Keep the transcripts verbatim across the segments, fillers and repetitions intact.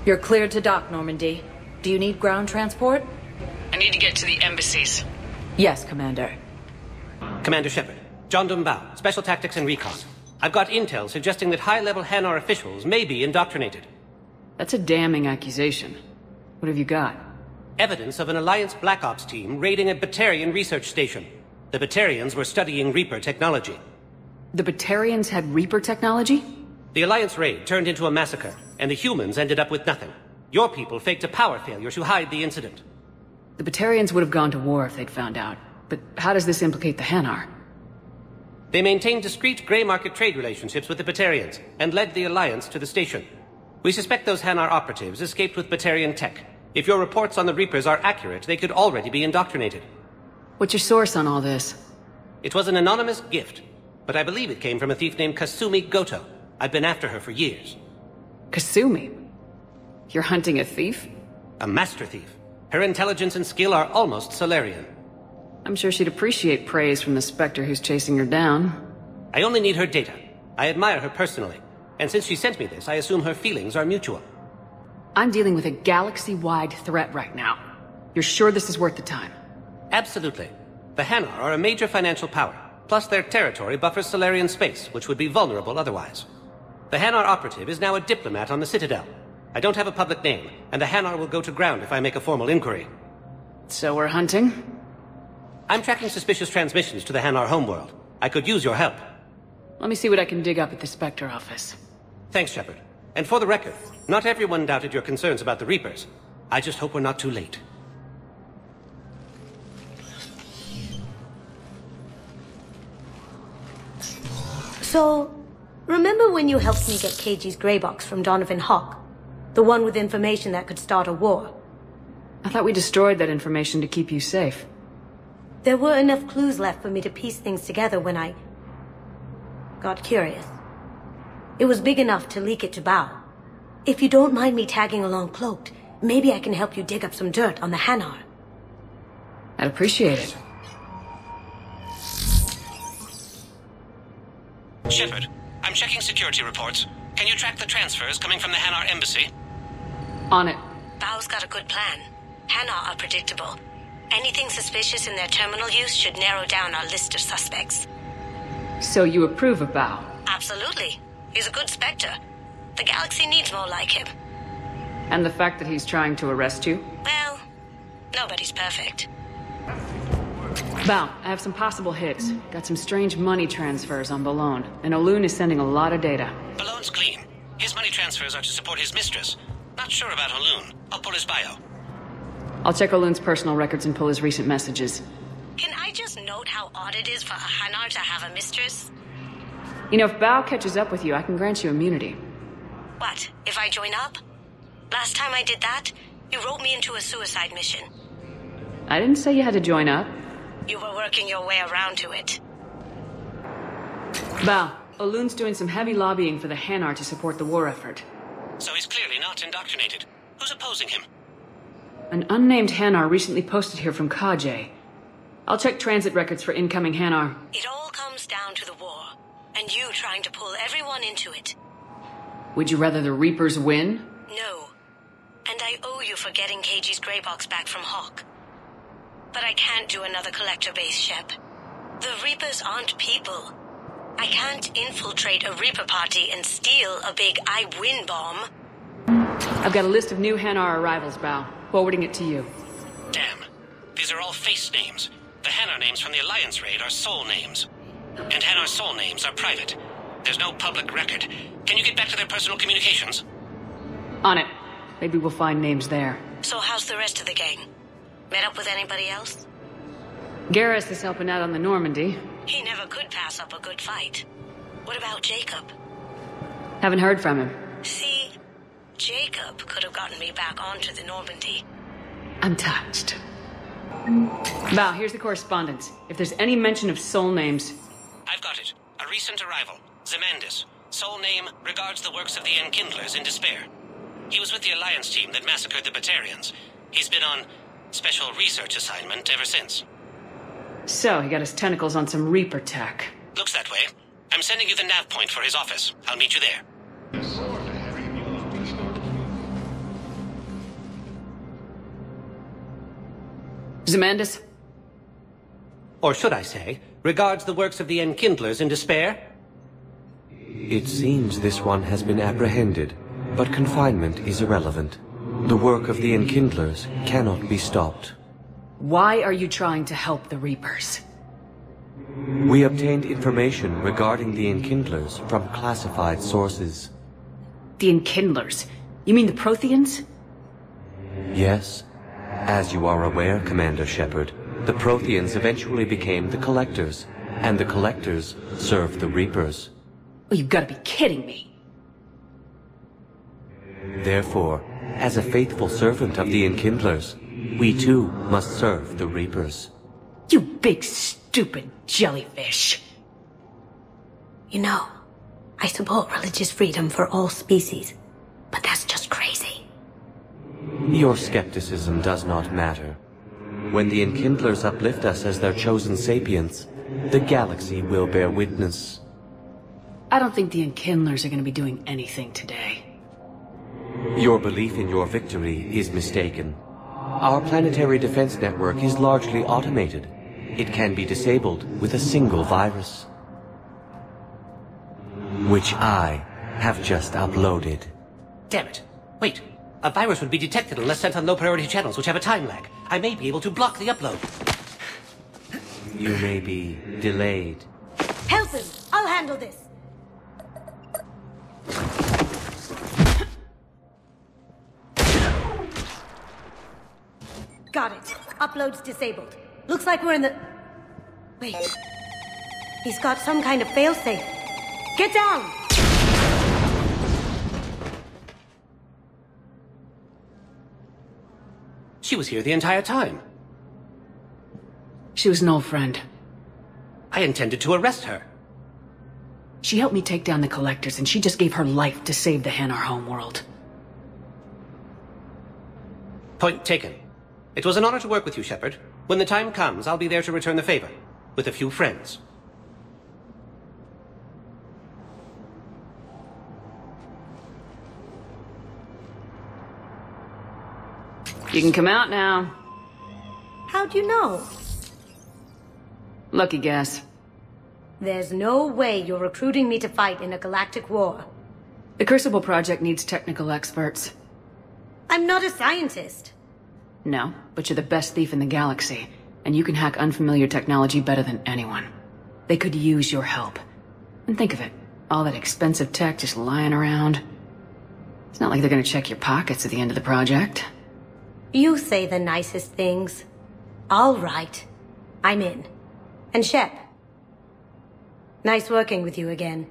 You're cleared to dock, Normandy. Do you need ground transport? I need to get to the embassies. Yes, Commander. Commander Shepard, John Dumbao, Special Tactics and Recon. I've got intel suggesting that high-level Hanar officials may be indoctrinated. That's a damning accusation. What have you got? Evidence of an Alliance Black Ops team raiding a Batarian research station. The Batarians were studying Reaper technology. The Batarians had Reaper technology? The Alliance raid turned into a massacre, and the humans ended up with nothing. Your people faked a power failure to hide the incident. The Batarians would have gone to war if they'd found out. But how does this implicate the Hanar? They maintained discreet grey market trade relationships with the Batarians, and led the Alliance to the station. We suspect those Hanar operatives escaped with Batarian tech. If your reports on the Reapers are accurate, they could already be indoctrinated. What's your source on all this? It was an anonymous gift, but I believe it came from a thief named Kasumi Goto. I've been after her for years. Kasumi? You're hunting a thief? A master thief. Her intelligence and skill are almost Shala'Raan. I'm sure she'd appreciate praise from the Spectre who's chasing her down. I only need her data. I admire her personally. And since she sent me this, I assume her feelings are mutual. I'm dealing with a galaxy-wide threat right now. You're sure this is worth the time? Absolutely. The Hanar are a major financial power. Plus their territory buffers Shala'Raan space, which would be vulnerable otherwise. The Hanar operative is now a diplomat on the Citadel. I don't have a public name, and the Hanar will go to ground if I make a formal inquiry. So we're hunting? I'm tracking suspicious transmissions to the Hanar homeworld. I could use your help. Let me see what I can dig up at the Spectre office. Thanks, Shepard. And for the record, not everyone doubted your concerns about the Reapers. I just hope we're not too late. So, remember when you helped me get K G's grey box from Donovan Hawk? The one with information that could start a war? I thought we destroyed that information to keep you safe. There were enough clues left for me to piece things together when I got curious. It was big enough to leak it to Bao. If you don't mind me tagging along cloaked, maybe I can help you dig up some dirt on the Hanar. I'd appreciate it. Shepard, I'm checking security reports. Can you track the transfers coming from the Hanar embassy? On it. Bao's got a good plan. Hanar are predictable. Anything suspicious in their terminal use should narrow down our list of suspects. So you approve of Bao? Absolutely. He's a good Spectre. The galaxy needs more like him. And the fact that he's trying to arrest you? Well, nobody's perfect. Bao, I have some possible hits. Got some strange money transfers on Balone, and Olun is sending a lot of data. Balone's clean. His money transfers are to support his mistress. Not sure about Olun. I'll pull his bio. I'll check Olun's personal records and pull his recent messages. Can I just note how odd it is for a Hanar to have a mistress? You know, if Bao catches up with you, I can grant you immunity. What, if I join up? Last time I did that, you wrote me into a suicide mission. I didn't say you had to join up. You were working your way around to it. Bao, Olun's doing some heavy lobbying for the Hanar to support the war effort. So he's clearly not indoctrinated. Who's opposing him? An unnamed Hanar recently posted here from Kajay. I'll check transit records for incoming Hanar. It all comes down to the war, and you trying to pull everyone into it. Would you rather the Reapers win? No. And I owe you for getting K G's grey box back from Hawk. But I can't do another collector base, Shep. The Reapers aren't people. I can't infiltrate a Reaper party and steal a big I win bomb. I've got a list of new Hanar arrivals, Bao. Forwarding it to you. Damn. These are all face names. The Hanar names from the Alliance raid are soul names. And Hanar soul names are private. There's no public record. Can you get back to their personal communications? On it. Maybe we'll find names there. So how's the rest of the gang? Met up with anybody else? Garrus is helping out on the Normandy. He never could pass up a good fight. What about Jacob? Haven't heard from him. See, Jacob could have gotten me back onto the Normandy. I'm touched. Bao, here's the correspondence. If there's any mention of soul names... I've got it. A recent arrival. Zemandis. Soul name regards the works of the Enkindlers in despair. He was with the Alliance team that massacred the Batarians. He's been on special research assignment ever since. So, he got his tentacles on some Reaper tech. Looks that way. I'm sending you the nav point for his office. I'll meet you there. Zemandis? Or should I say, regards the works of the Enkindlers in despair? It seems this one has been apprehended, but confinement is irrelevant. The work of the Enkindlers cannot be stopped. Why are you trying to help the Reapers? We obtained information regarding the Enkindlers from classified sources. The Enkindlers? You mean the Protheans? Yes. As you are aware, Commander Shepard, the Protheans eventually became the Collectors, and the Collectors served the Reapers. Oh, you've got to be kidding me. Therefore, as a faithful servant of the Enkindlers, we too must serve the Reapers. You big stupid jellyfish. You know, I support religious freedom for all species, but that's just crazy. Your skepticism does not matter. When the Enkindlers uplift us as their chosen sapients, the galaxy will bear witness. I don't think the Enkindlers are going to be doing anything today. Your belief in your victory is mistaken. Our planetary defense network is largely automated. It can be disabled with a single virus, which I have just uploaded. Damn it. Wait. A virus would be detected unless sent on low-priority channels, which have a time lag. I may be able to block the upload. You may be delayed. Help him! I'll handle this! Got it. Upload's disabled. Looks like we're in the... Wait. He's got some kind of failsafe. Get down! She was here the entire time. She was an old friend. I intended to arrest her. She helped me take down the Collectors, and she just gave her life to save the Hanar homeworld. Point taken. It was an honor to work with you, Shepard. When the time comes, I'll be there to return the favor. With a few friends. You can come out now. How'd you know? Lucky guess. There's no way you're recruiting me to fight in a galactic war. The Crucible Project needs technical experts. I'm not a scientist. No, but you're the best thief in the galaxy, and you can hack unfamiliar technology better than anyone. They could use your help. And think of it, all that expensive tech just lying around. It's not like they're gonna check your pockets at the end of the project. You say the nicest things. All right. I'm in. And Shep. Nice working with you again.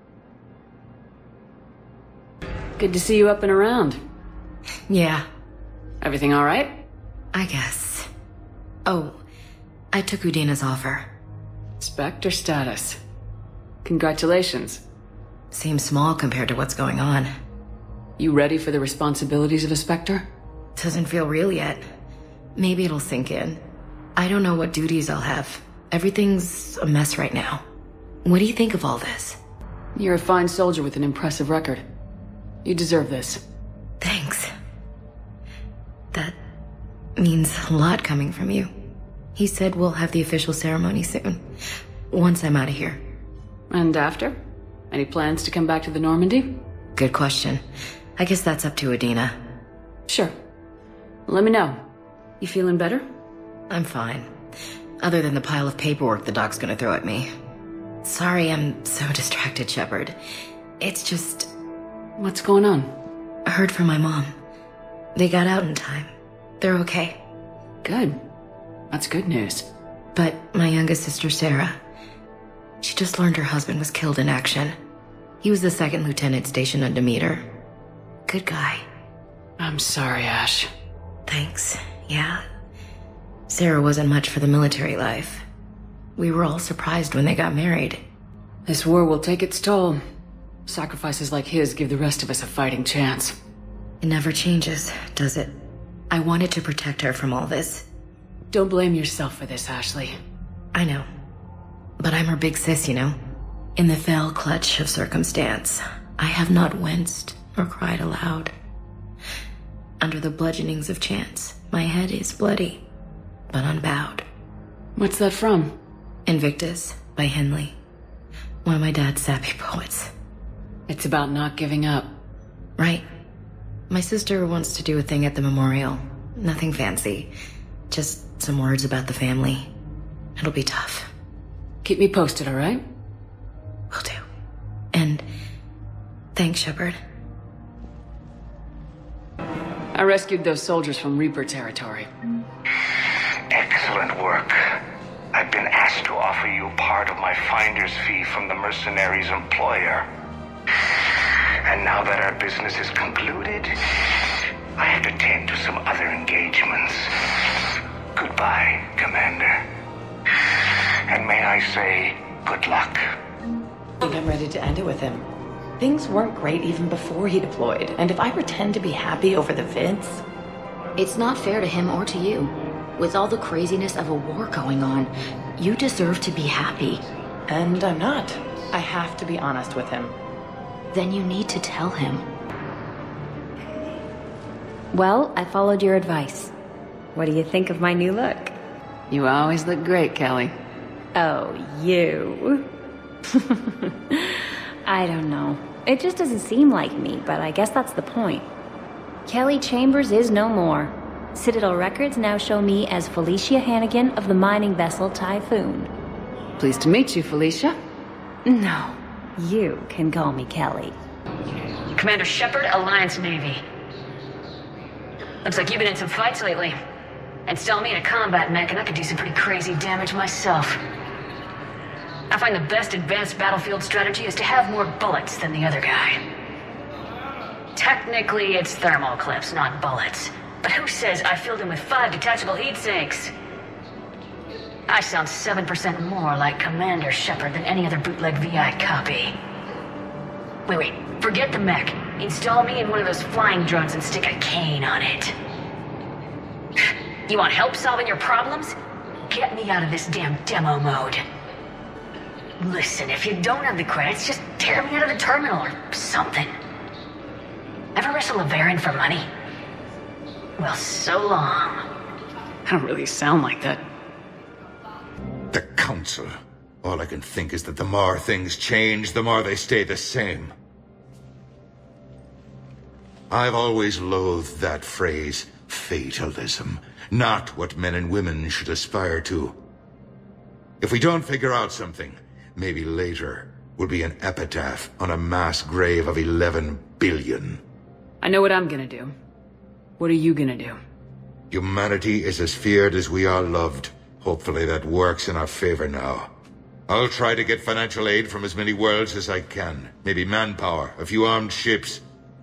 Good to see you up and around. Yeah, Everything all right? I guess. Oh, I took Udina's offer. Spectre status. Congratulations. Seems small compared to what's going on. You ready for the responsibilities of a Spectre? Doesn't feel real yet. Maybe it'll sink in. I don't know what duties I'll have. Everything's a mess right now. What do you think of all this? You're a fine soldier with an impressive record. You deserve this. Thanks. That means a lot coming from you. He said we'll have the official ceremony soon. Once I'm out of here. And after? Any plans to come back to the Normandy? Good question. I guess that's up to Udina. Sure. Let me know. You feeling better? I'm fine. Other than the pile of paperwork the doc's gonna throw at me. Sorry I'm so distracted, Shepard. It's just... What's going on? I heard from my mom. They got out in time. They're okay. Good. That's good news. But my youngest sister, Sarah, she just learned her husband was killed in action. He was the second lieutenant stationed on Demeter. Good guy. I'm sorry, Ash. Thanks. Yeah. Sarah wasn't much for the military life. We were all surprised when they got married. This war will take its toll. Sacrifices like his give the rest of us a fighting chance. It never changes, does it? I wanted to protect her from all this. Don't blame yourself for this, Ashley. I know. But I'm her big sis, you know? In the fell clutch of circumstance, I have not winced or cried aloud. Under the bludgeonings of chance, my head is bloody. but unbowed. What's that from? Invictus by Henley. One of my dad's sappy poets. It's about not giving up. Right. My sister wants to do a thing at the memorial. Nothing fancy. Just some words about the family. It'll be tough. Keep me posted, alright? Will do. And thanks, Shepard. I rescued those soldiers from Reaper territory. Excellent work. I've been asked to offer you part of my finder's fee from the mercenary's employer. And now that our business is concluded, I have to tend to some other engagements. Goodbye, Commander. And may I say, good luck. I think I'm ready to end it with him. Things weren't great even before he deployed, and if I pretend to be happy over the vids... It's not fair to him or to you. With all the craziness of a war going on, you deserve to be happy. And I'm not. I have to be honest with him. Then you need to tell him. Well, I followed your advice. What do you think of my new look? You always look great, Kelly. Oh, you. I don't know. It just doesn't seem like me, but I guess that's the point. Kelly Chambers is no more. Citadel records now show me as Felicia Hannigan of the mining vessel Typhoon. Pleased to meet you, Felicia. No, you can call me Kelly. Commander Shepard, Alliance Navy. Looks like you've been in some fights lately. Install me in a combat mech and I could do some pretty crazy damage myself. I find the best advanced battlefield strategy is to have more bullets than the other guy. Technically, it's thermal clips, not bullets. But who says I filled him with five detachable heat sinks? I sound seven percent more like Commander Shepard than any other bootleg V I copy. Wait, wait, forget the mech. Install me in one of those flying drones and stick a cane on it. You want help solving your problems? Get me out of this damn demo mode. Listen, if you don't have the credits, just tear me out of the terminal or something. Ever wrestle a Varan for money? Well, so long. I don't really sound like that. The Council. All I can think is that the more things change, the more they stay the same. I've always loathed that phrase, fatalism. Not what men and women should aspire to. If we don't figure out something, maybe later will be an epitaph on a mass grave of eleven billion. I know what I'm gonna do. What are you gonna do? Humanity is as feared as we are loved. Hopefully that works in our favor now. I'll try to get financial aid from as many worlds as I can. Maybe manpower, a few armed ships.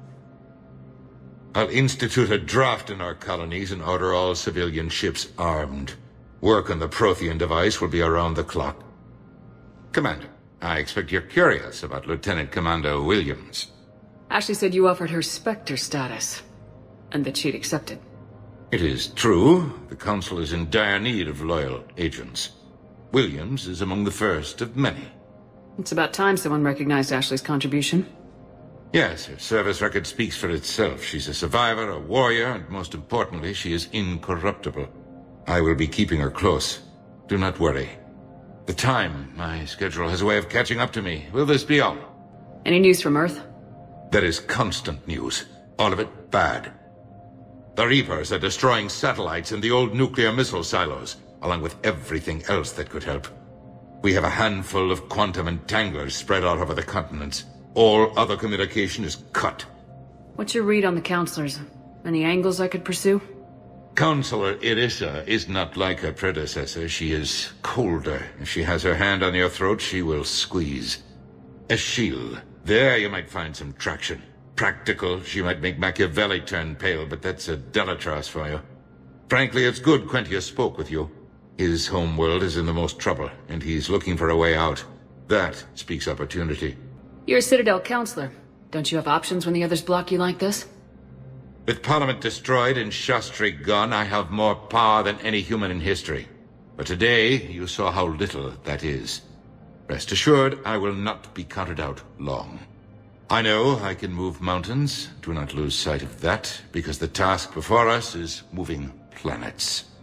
I'll institute a draft in our colonies and order all civilian ships armed. Work on the Prothean device will be around the clock. Commander, I expect you're curious about Lieutenant Commander Williams. Ashley said you offered her Spectre status, and that she'd accepted. It is true. The Council is in dire need of loyal agents. Williams is among the first of many. It's about time someone recognized Ashley's contribution. Yes, her service record speaks for itself. She's a survivor, a warrior, and most importantly, she is incorruptible. I will be keeping her close. Do not worry. The time, my schedule has a way of catching up to me. Will this be all? Any news from Earth? There is constant news. All of it bad. The Reapers are destroying satellites and the old nuclear missile silos, along with everything else that could help. We have a handful of quantum entanglers spread out over the continents. All other communication is cut. What's your read on the counselors? Any angles I could pursue? Counselor Irissa is not like her predecessor. She is colder. If she has her hand on your throat, she will squeeze. Ashil, there you might find some traction. Practical, she might make Machiavelli turn pale, but that's a Delatras for you. Frankly, it's good Quentius spoke with you. His homeworld is in the most trouble, and he's looking for a way out. That speaks opportunity. You're a Citadel counselor. Don't you have options when the others block you like this? With Parliament destroyed and Shastri gone, I have more power than any human in history. But today, you saw how little that is. Rest assured, I will not be counted out long. I know I can move mountains. Do not lose sight of that, because the task before us is moving planets.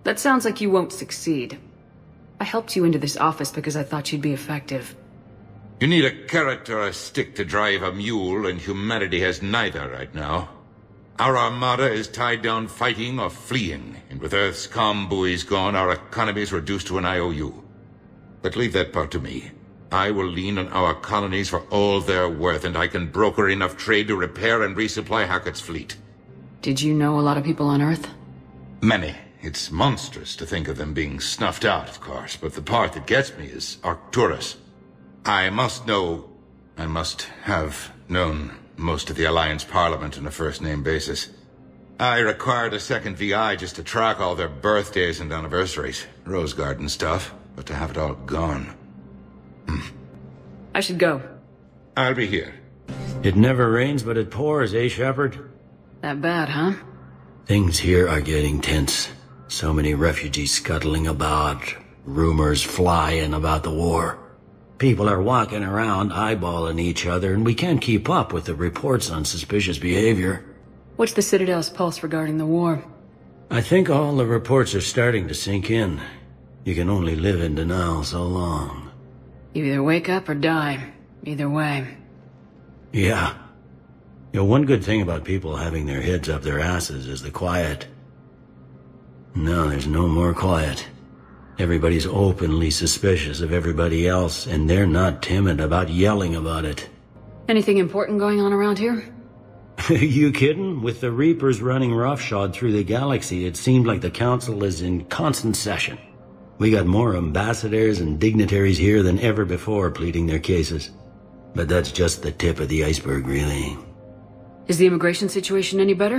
That sounds like you won't succeed. I helped you into this office because I thought you'd be effective. You need a carrot or a stick to drive a mule, and humanity has neither right now. Our armada is tied down fighting or fleeing, and with Earth's comm buoys gone, our economy is reduced to an I O U. But leave that part to me. I will lean on our colonies for all they're worth, and I can broker enough trade to repair and resupply Hackett's fleet. Did you know a lot of people on Earth? Many. It's monstrous to think of them being snuffed out, of course, but the part that gets me is Arcturus. I must know, I must have known most of the Alliance Parliament on a first-name basis. I required a second V I just to track all their birthdays and anniversaries, Rose Garden stuff, but to have it all gone. Hmm. I should go. I'll be here. It never rains, but it pours, eh, Shepard? That bad, huh? Things here are getting tense. So many refugees scuttling about, rumors flying about the war. People are walking around eyeballing each other, and we can't keep up with the reports on suspicious behavior. What's the Citadel's pulse regarding the war? I think all the reports are starting to sink in. You can only live in denial so long. You either wake up or die. Either way. Yeah. You know, one good thing about people having their heads up their asses is the quiet. No, there's no more quiet. Everybody's openly suspicious of everybody else, and they're not timid about yelling about it. Anything important going on around here? You kidding? With the Reapers running roughshod through the galaxy, it seemed like the Council is in constant session. We got more ambassadors and dignitaries here than ever before pleading their cases. But that's just the tip of the iceberg, really. Is the immigration situation any better?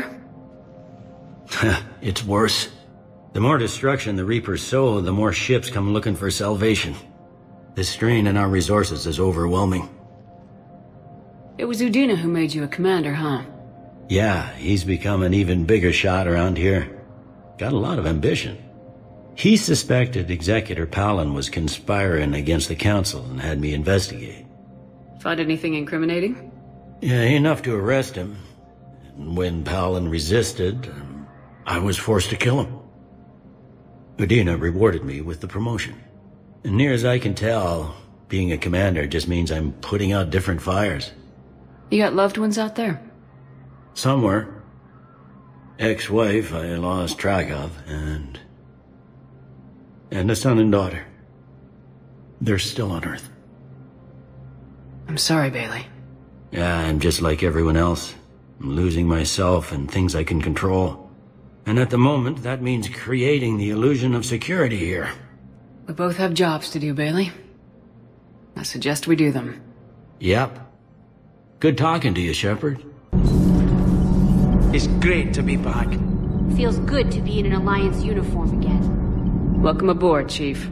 It's worse. The more destruction the Reapers sow, the more ships come looking for salvation. The strain on our resources is overwhelming. It was Udina who made you a commander, huh? Yeah, he's become an even bigger shot around here. Got a lot of ambition. He suspected Executor Palin was conspiring against the Council and had me investigate. Find anything incriminating? Yeah, enough to arrest him. And when Palin resisted, I was forced to kill him. Udina rewarded me with the promotion. And near as I can tell, being a commander just means I'm putting out different fires. You got loved ones out there? Somewhere. Ex-wife I lost track of, and... and a son and daughter. They're still on Earth. I'm sorry, Bailey. Yeah, I'm just like everyone else. I'm losing myself and things I can control. And at the moment, that means creating the illusion of security here. We both have jobs to do, Bailey. I suggest we do them. Yep. Good talking to you, Shepard. It's great to be back. Feels good to be in an Alliance uniform again. Welcome aboard, Chief.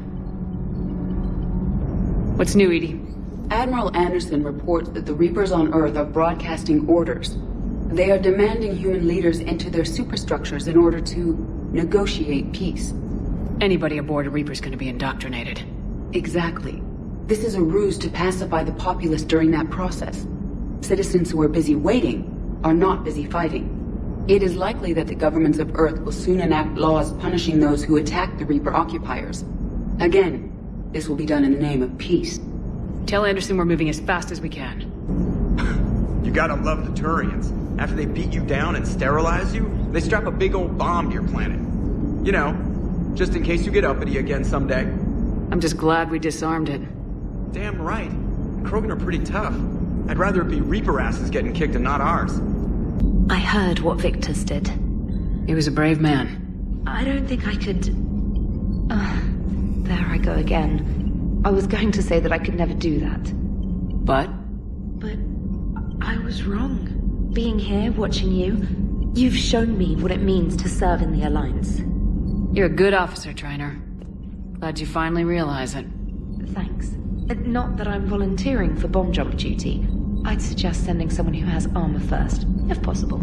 What's new, Edie? Admiral Anderson reports that the Reapers on Earth are broadcasting orders. They are demanding human leaders into their superstructures in order to negotiate peace. Anybody aboard a Reaper's gonna be indoctrinated. Exactly. This is a ruse to pacify the populace during that process. Citizens who are busy waiting are not busy fighting. It is likely that the governments of Earth will soon enact laws punishing those who attack the Reaper occupiers. Again, this will be done in the name of peace. Tell Anderson we're moving as fast as we can. You gotta love the Turians. After they beat you down and sterilize you, they strap a big old bomb to your planet. You know, just in case you get uppity again someday. I'm just glad we disarmed it. Damn right. Krogan are pretty tough. I'd rather it be Reaper asses getting kicked and not ours. I heard what Victor's did. He was a brave man. I don't think I could... Uh, there I go again. I was going to say that I could never do that. But? But I was wrong. Being here, watching you, you've shown me what it means to serve in the Alliance. You're a good officer, Trainer. Glad you finally realize it. Thanks. Not that I'm volunteering for bomb jump duty. I'd suggest sending someone who has armor first, if possible.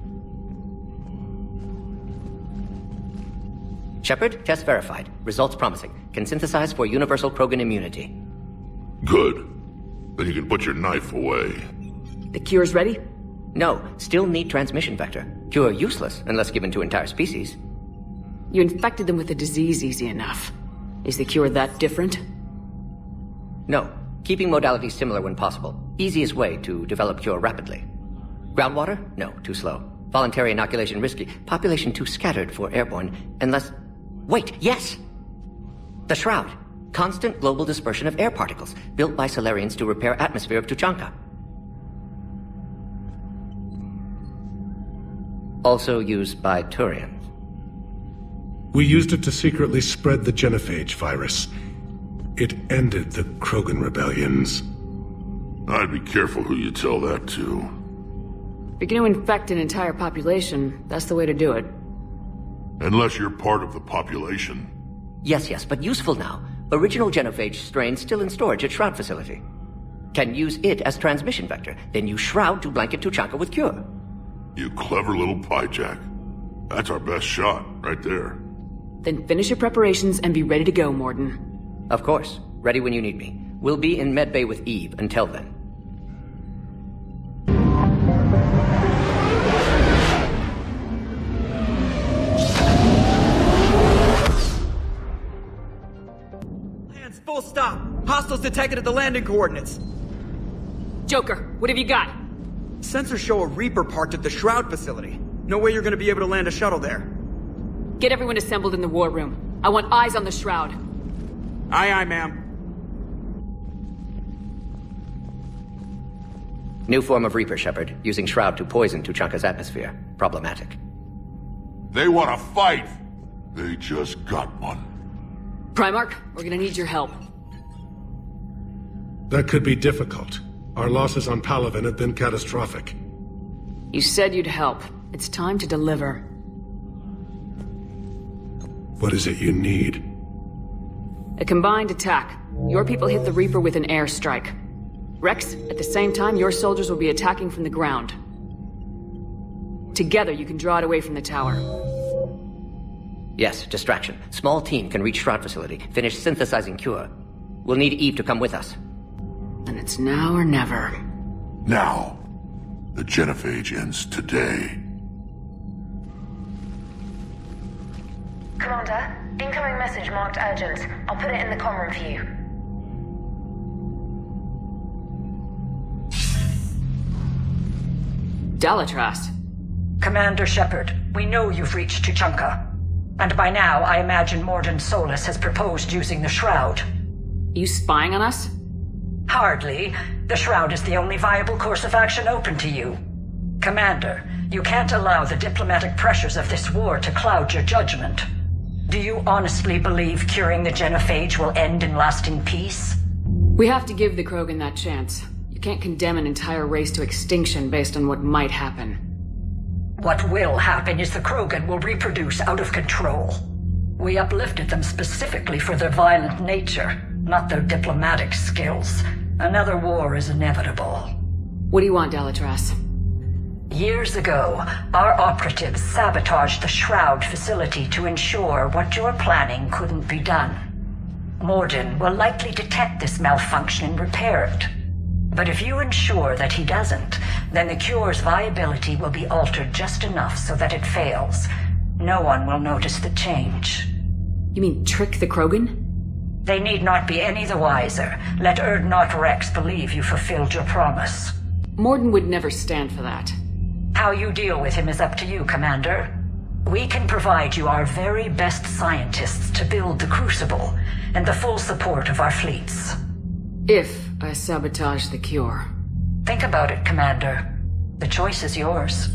Shepard, test verified. Results promising. Can synthesize for universal Krogan immunity. Good. Then you can put your knife away. The cure's ready? No, still need transmission vector. Cure useless unless given to entire species. You infected them with the disease easy enough. Is the cure that different? No. Keeping modalities similar when possible. Easiest way to develop cure rapidly. Groundwater? No, too slow. Voluntary inoculation risky. Population too scattered for airborne. Unless... Wait, yes! The Shroud. Constant global dispersion of air particles, built by Salarians to repair atmosphere of Tuchanka. Also used by Turians. We used it to secretly spread the genophage virus. It ended the Krogan rebellions. I'd be careful who you tell that to. If you're gonna infect an entire population, that's the way to do it. Unless you're part of the population. Yes, yes, but useful now. Original genophage strain still in storage at Shroud facility. Can use it as transmission vector, then use Shroud to blanket Tuchanka with cure. You clever little pyjack. That's our best shot, right there. Then finish your preparations and be ready to go, Morden. Of course. Ready when you need me. We'll be in medbay with Eve until then. Hands, full stop! Hostiles detected at the landing coordinates! Joker, what have you got? Sensors show a Reaper parked at the Shroud facility. No way you're gonna be able to land a shuttle there. Get everyone assembled in the war room. I want eyes on the Shroud. Aye, aye, ma'am. New form of Reaper, Shepard, using Shroud to poison Tuchanka's atmosphere. Problematic. They want to fight! They just got one. Primarch, we're gonna need your help. That could be difficult. Our losses on Palaven have been catastrophic. You said you'd help. It's time to deliver. What is it you need? A combined attack. Your people hit the Reaper with an airstrike. Rex, at the same time, your soldiers will be attacking from the ground. Together, you can draw it away from the tower. Yes, distraction. Small team can reach Shroud facility, finish synthesizing cure. We'll need Eve to come with us. And it's now or never. Now. The genophage ends today. Commander, incoming message marked urgent. I'll put it in the comm room for you. Dalitras. Commander Shepard, we know you've reached Tuchanka. And by now, I imagine Morden Solus has proposed using the Shroud. You spying on us? Hardly. The Shroud is the only viable course of action open to you. Commander, you can't allow the diplomatic pressures of this war to cloud your judgment. Do you honestly believe curing the genophage will end in lasting peace? We have to give the Krogan that chance. You can't condemn an entire race to extinction based on what might happen. What will happen is the Krogan will reproduce out of control. We uplifted them specifically for their violent nature, not their diplomatic skills. Another war is inevitable. What do you want, Dalitras? Years ago, our operatives sabotaged the Shroud facility to ensure what you're planning couldn't be done. Morden will likely detect this malfunction and repair it. But if you ensure that he doesn't, then the cure's viability will be altered just enough so that it fails. No one will notice the change. You mean trick the Krogan? They need not be any the wiser. Let Urdnot Rex believe you fulfilled your promise. Morden would never stand for that. How you deal with him is up to you, Commander. We can provide you our very best scientists to build the Crucible, and the full support of our fleets. If I sabotage the cure. Think about it, Commander. The choice is yours.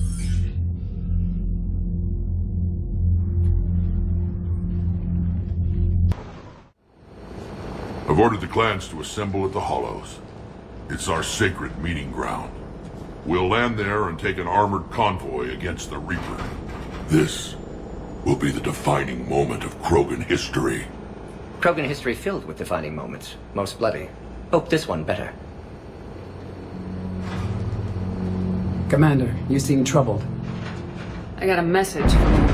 I've ordered the clans to assemble at the Hollows. It's our sacred meeting ground. We'll land there and take an armored convoy against the Reaper. This will be the defining moment of Krogan history. Krogan history filled with defining moments. Most bloody. Hope this one better. Commander, you seem troubled. I got a message.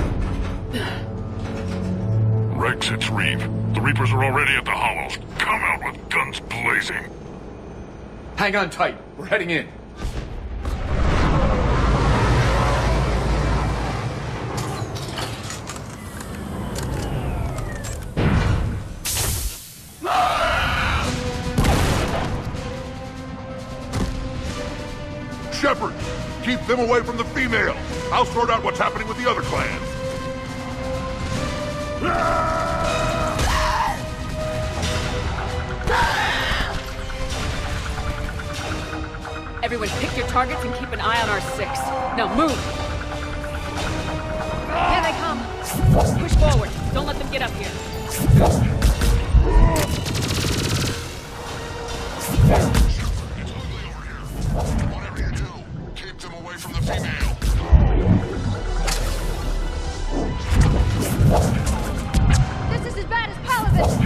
Rex, it's Reeve. The Reapers are already at the Hollows. Come out with guns blazing. Hang on tight. We're heading in. them away from the female. I'll sort out what's happening with the other clans. Everyone pick your targets and keep an eye on our six. Now move! Here they come! Push forward. Don't let them get up here. Whatever you do, keep them away from the female. This is as bad as Palavin!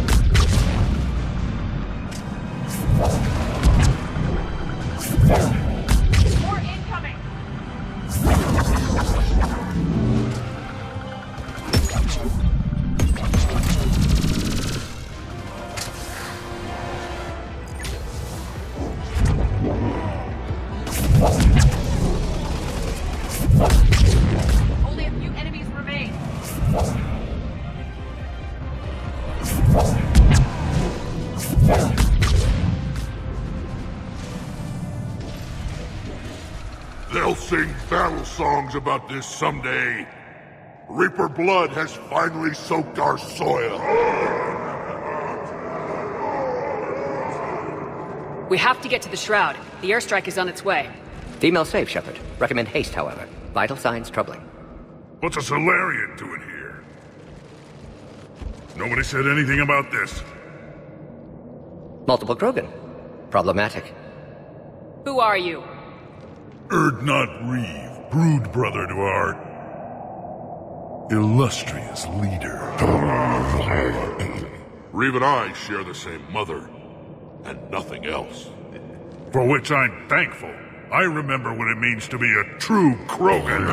More incoming! Only a few enemies remain. They'll sing battle songs about this someday. Reaper blood has finally soaked our soil. We have to get to the Shroud. The airstrike is on its way. Female safe, Shepard. Recommend haste, however. Vital signs troubling. What's a Shala'Raan doing here? Nobody said anything about this. Multiple Krogan. Problematic. Who are you? Erdnot Reeve, brood brother to our illustrious leader. Reeve and I share the same mother, and nothing else. For which I'm thankful. I remember what it means to be a true Krogan.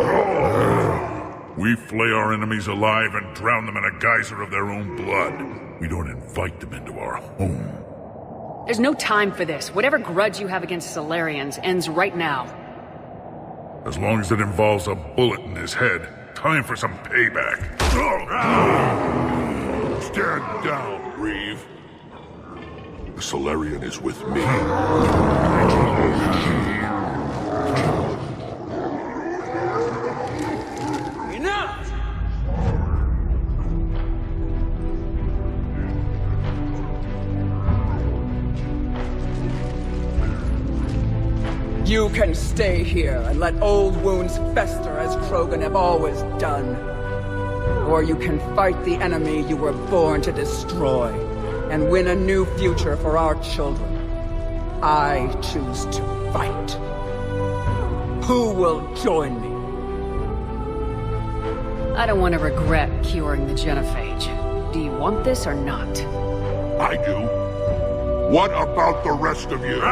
We flay our enemies alive and drown them in a geyser of their own blood. We don't invite them into our home. There's no time for this. Whatever grudge you have against Salarians ends right now. As long as it involves a bullet in his head, time for some payback. Stand down, Reeve. The Shala'Raan is with me. Enough! You can stay here and let old wounds fester as Krogan have always done. Or you can fight the enemy you were born to destroy and win a new future for our children. I choose to fight. Who will join me? I don't want to regret curing the genophage. Do you want this or not? I do. What about the rest of you?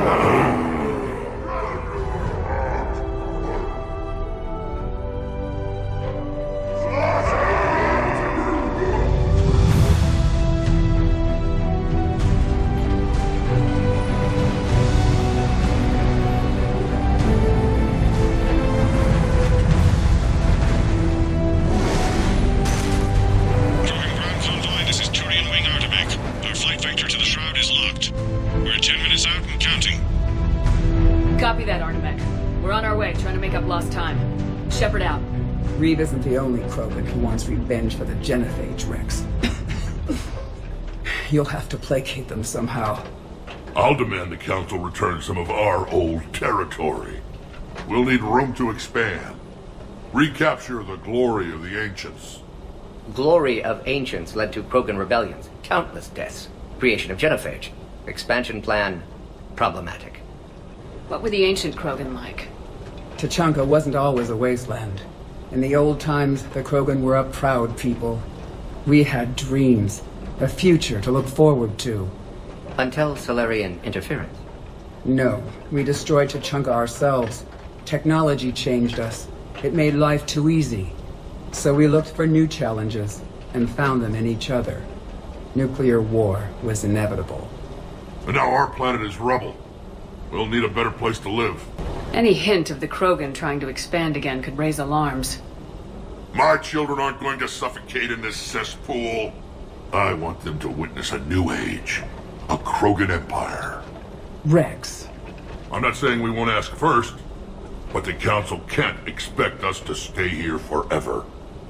Shepard out. Reeve isn't the only Krogan who wants revenge for the genophage, Rex. You'll have to placate them somehow. I'll demand the Council return some of our old territory. We'll need room to expand. Recapture the glory of the Ancients. Glory of Ancients led to Krogan rebellions, countless deaths, creation of genophage. Expansion plan, problematic. What were the ancient Krogan like? Tuchanka wasn't always a wasteland. In the old times, the Krogan were a proud people. We had dreams, a future to look forward to. Until Shala'Raan interference? No, we destroyed Tuchanka ourselves. Technology changed us. It made life too easy. So we looked for new challenges, and found them in each other. Nuclear war was inevitable. And now our planet is rubble. We'll need a better place to live. Any hint of the Krogan trying to expand again could raise alarms. My children aren't going to suffocate in this cesspool. I want them to witness a new age. A Krogan empire. Rex. I'm not saying we won't ask first. But the Council can't expect us to stay here forever.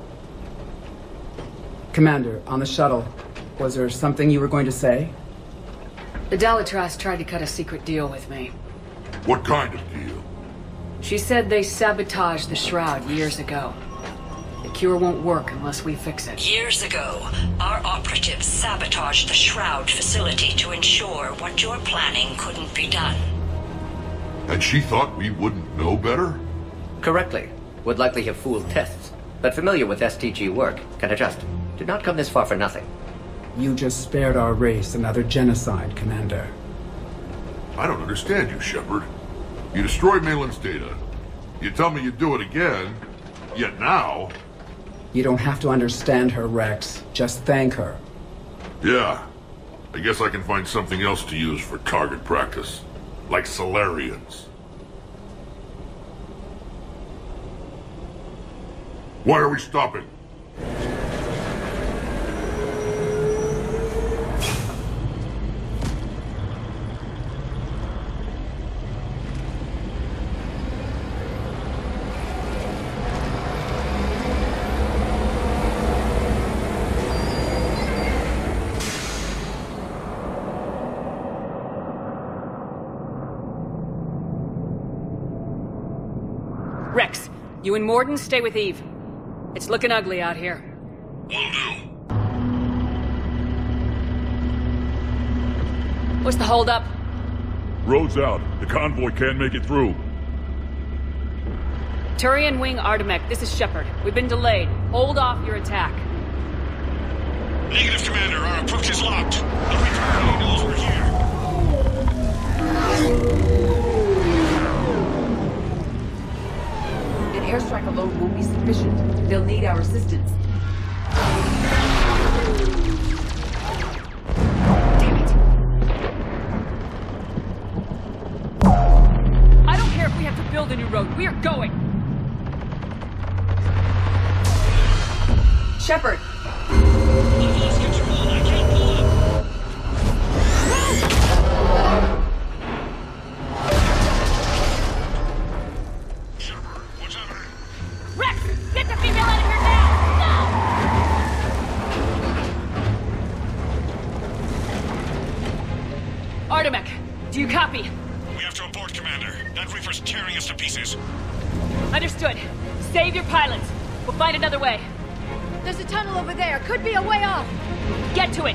Commander, on the shuttle, was there something you were going to say? The Dalitras tried to cut a secret deal with me. What kind of deal? She said they sabotaged the Shroud years ago. The cure won't work unless we fix it. Years ago, our operatives sabotaged the Shroud facility to ensure what you're planning couldn't be done. And she thought we wouldn't know better? Correctly. Would likely have fooled tests, but familiar with S T G work, can adjust. Did not come this far for nothing. You just spared our race another genocide, Commander. I don't understand you, Shepard. You destroyed Malin's data. You tell me you'd do it again, yet now... You don't have to understand her, Rex. Just thank her. Yeah. I guess I can find something else to use for target practice. Like Salarians. Why are we stopping? Rex, you and Morden stay with Eve. It's looking ugly out here. Will do. What's the holdup? Road's out. The convoy can't make it through. Turian Wing Artemek, this is Shepard. We've been delayed. Hold off your attack. Negative, Commander. Our approach is locked. The Reaper knows we're here. An airstrike alone won't be sufficient. They'll need our assistance. Damn it. I don't care if we have to build a new road. We are going. Shepard! I've lost control. I can't pull up. Shepard, what's happening? Rex! Get the female out of here now! No! Artemek, do you copy? We have to abort, Commander. That Reaper's tearing us to pieces. Understood. Save your pilots. We'll find another way. There's a tunnel over there. Could be a way off. Get to it!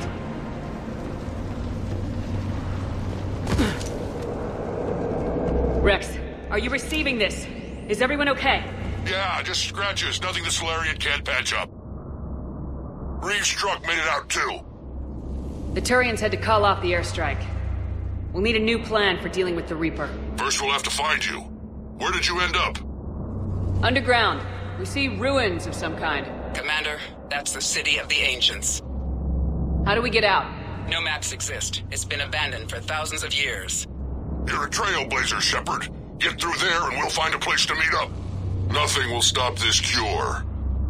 Rex, are you receiving this? Is everyone okay? Yeah, just scratches. Nothing the Salarian can't patch up. Reeves' truck made it out too. The Turians had to call off the airstrike. We'll need a new plan for dealing with the Reaper. First we'll have to find you. Where did you end up? Underground. We see ruins of some kind. Commander, that's the City of the Ancients. How do we get out? No maps exist. It's been abandoned for thousands of years. You're a trailblazer, Shepard. Get through there and we'll find a place to meet up. Nothing will stop this cure.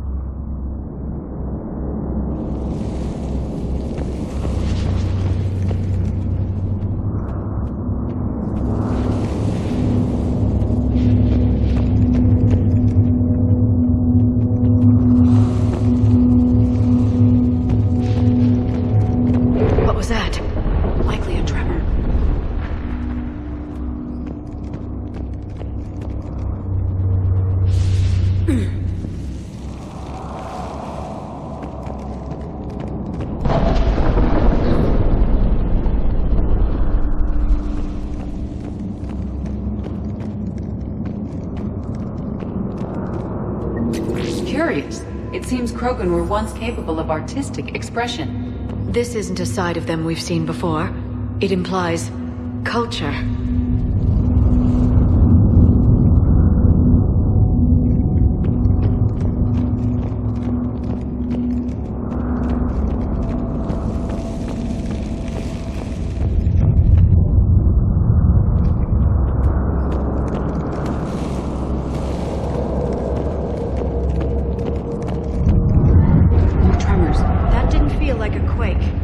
What was that? Likely a tremor. Curious. It seems Krogan were once capable of artistic expression. This isn't a side of them we've seen before. It implies culture.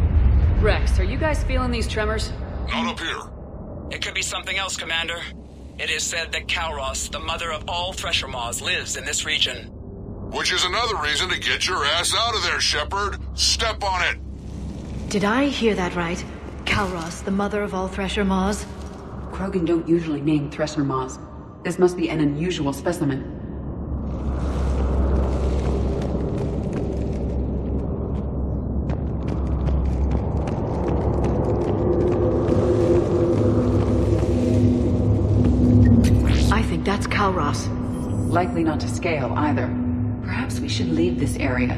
Rex, are you guys feeling these tremors? Not up here. It could be something else, Commander. It is said that Kalros, the mother of all Thresher Maws, lives in this region. Which is another reason to get your ass out of there, Shepard. Step on it. Did I hear that right? Kalros, the mother of all Thresher Maws? Krogan don't usually name Thresher Maws. This must be an unusual specimen. I think that's Kalros. Likely not to scale either. Perhaps we should leave this area.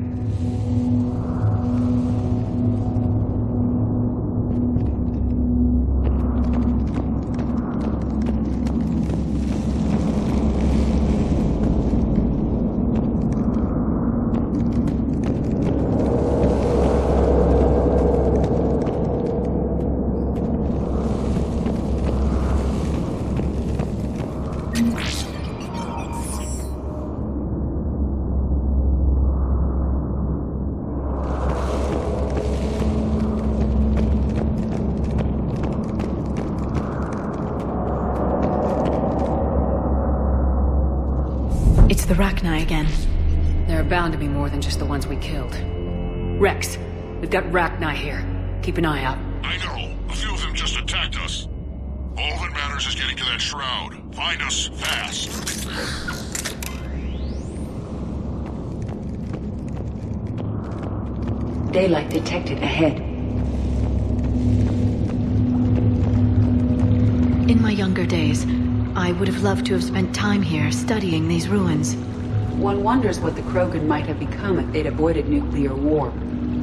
The Rachni again. There are bound to be more than just the ones we killed. Rex, we've got Rachni here. Keep an eye out. I know. A few of them just attacked us. All that matters is getting to that shroud. Find us, fast. Daylight detected ahead. In my younger days, I would have loved to have spent time here studying these ruins. One wonders what the Krogan might have become if they'd avoided nuclear war.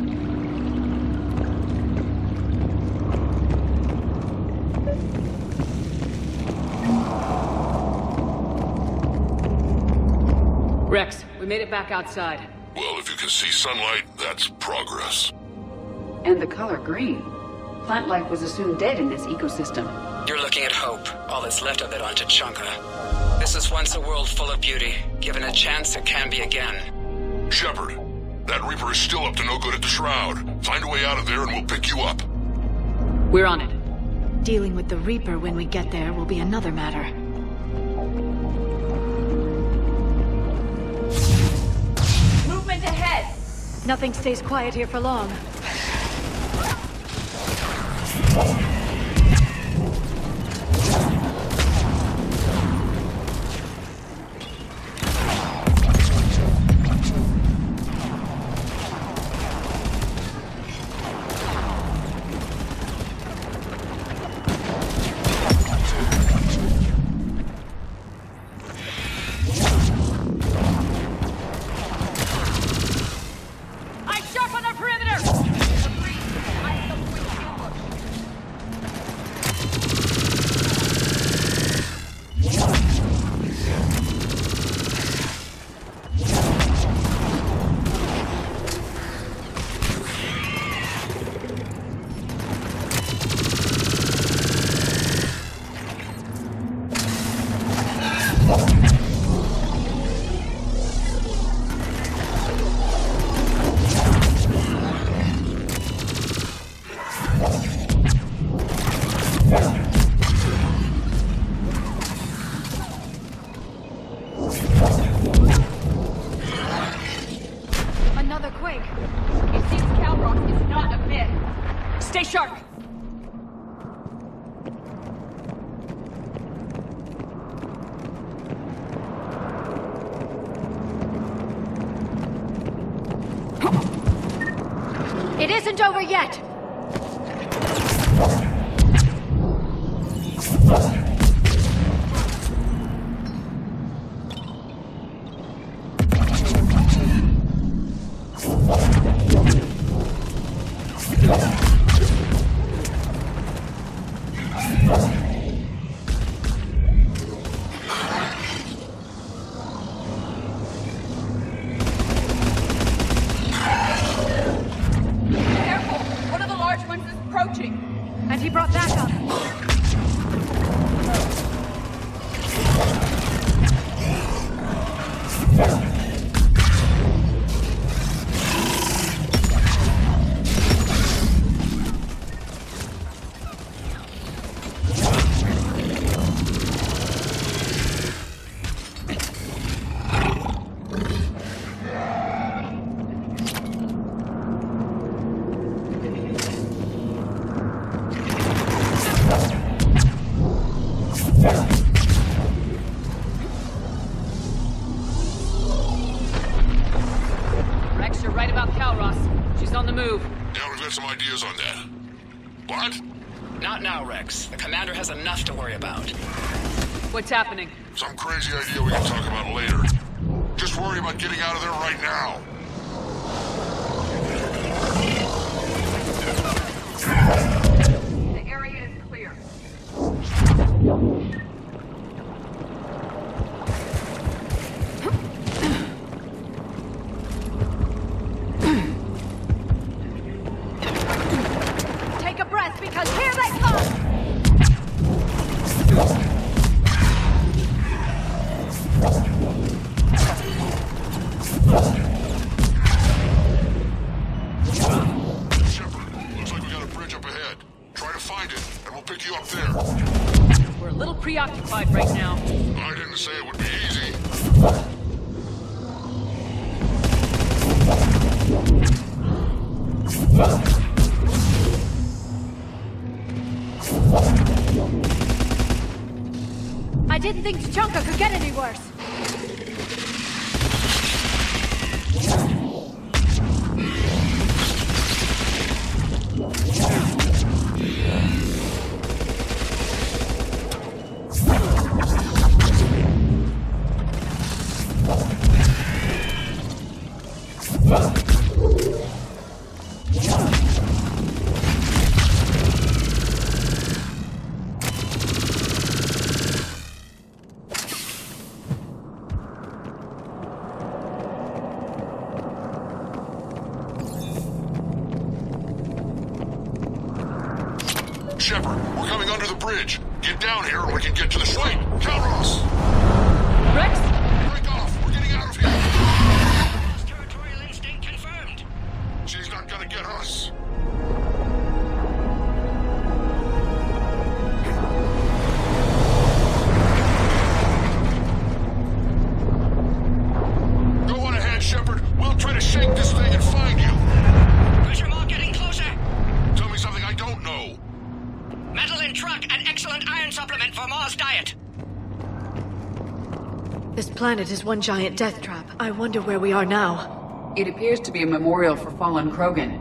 Rex, we made it back outside. Well, if you can see sunlight, that's progress. And the color green. Plant life was assumed dead in this ecosystem. You're looking at hope, all that's left of it on Tuchanka. This was once a world full of beauty. Given a chance, it can be again. Shepard, that Reaper is still up to no good at the Shroud. Find a way out of there and we'll pick you up. We're on it. Dealing with the Reaper when we get there will be another matter. Movement ahead! Nothing stays quiet here for long. It isn't over yet! One Ross. She's on the move. Yeah, we've got some ideas on that. What? Not now, Rex. The commander has enough to worry about. What's happening? Some crazy idea we can talk about later. Just worry about getting out of there right now. The area is clear. Take a breath, because here they come! Shepard, looks like we got a bridge up ahead. Try to find it, and we'll pick you up there. We're a little preoccupied right now. I didn't say it would be easy. I didn't think Tuchanka could get any worse. Shepard, we're coming under the bridge. Get down here and we can get to the swing. Calros! Rex? Break off! We're getting out of here! Territorial instinct confirmed. She's not gonna get us. Go on ahead, Shepard. We'll try to shake this thing and find you. Pressure mark getting closer. Tell me something I don't know. Metal in truck and excellent iron supplement for Mars diet. This planet is one giant death trap. I wonder where we are now. It appears to be a memorial for fallen Krogan.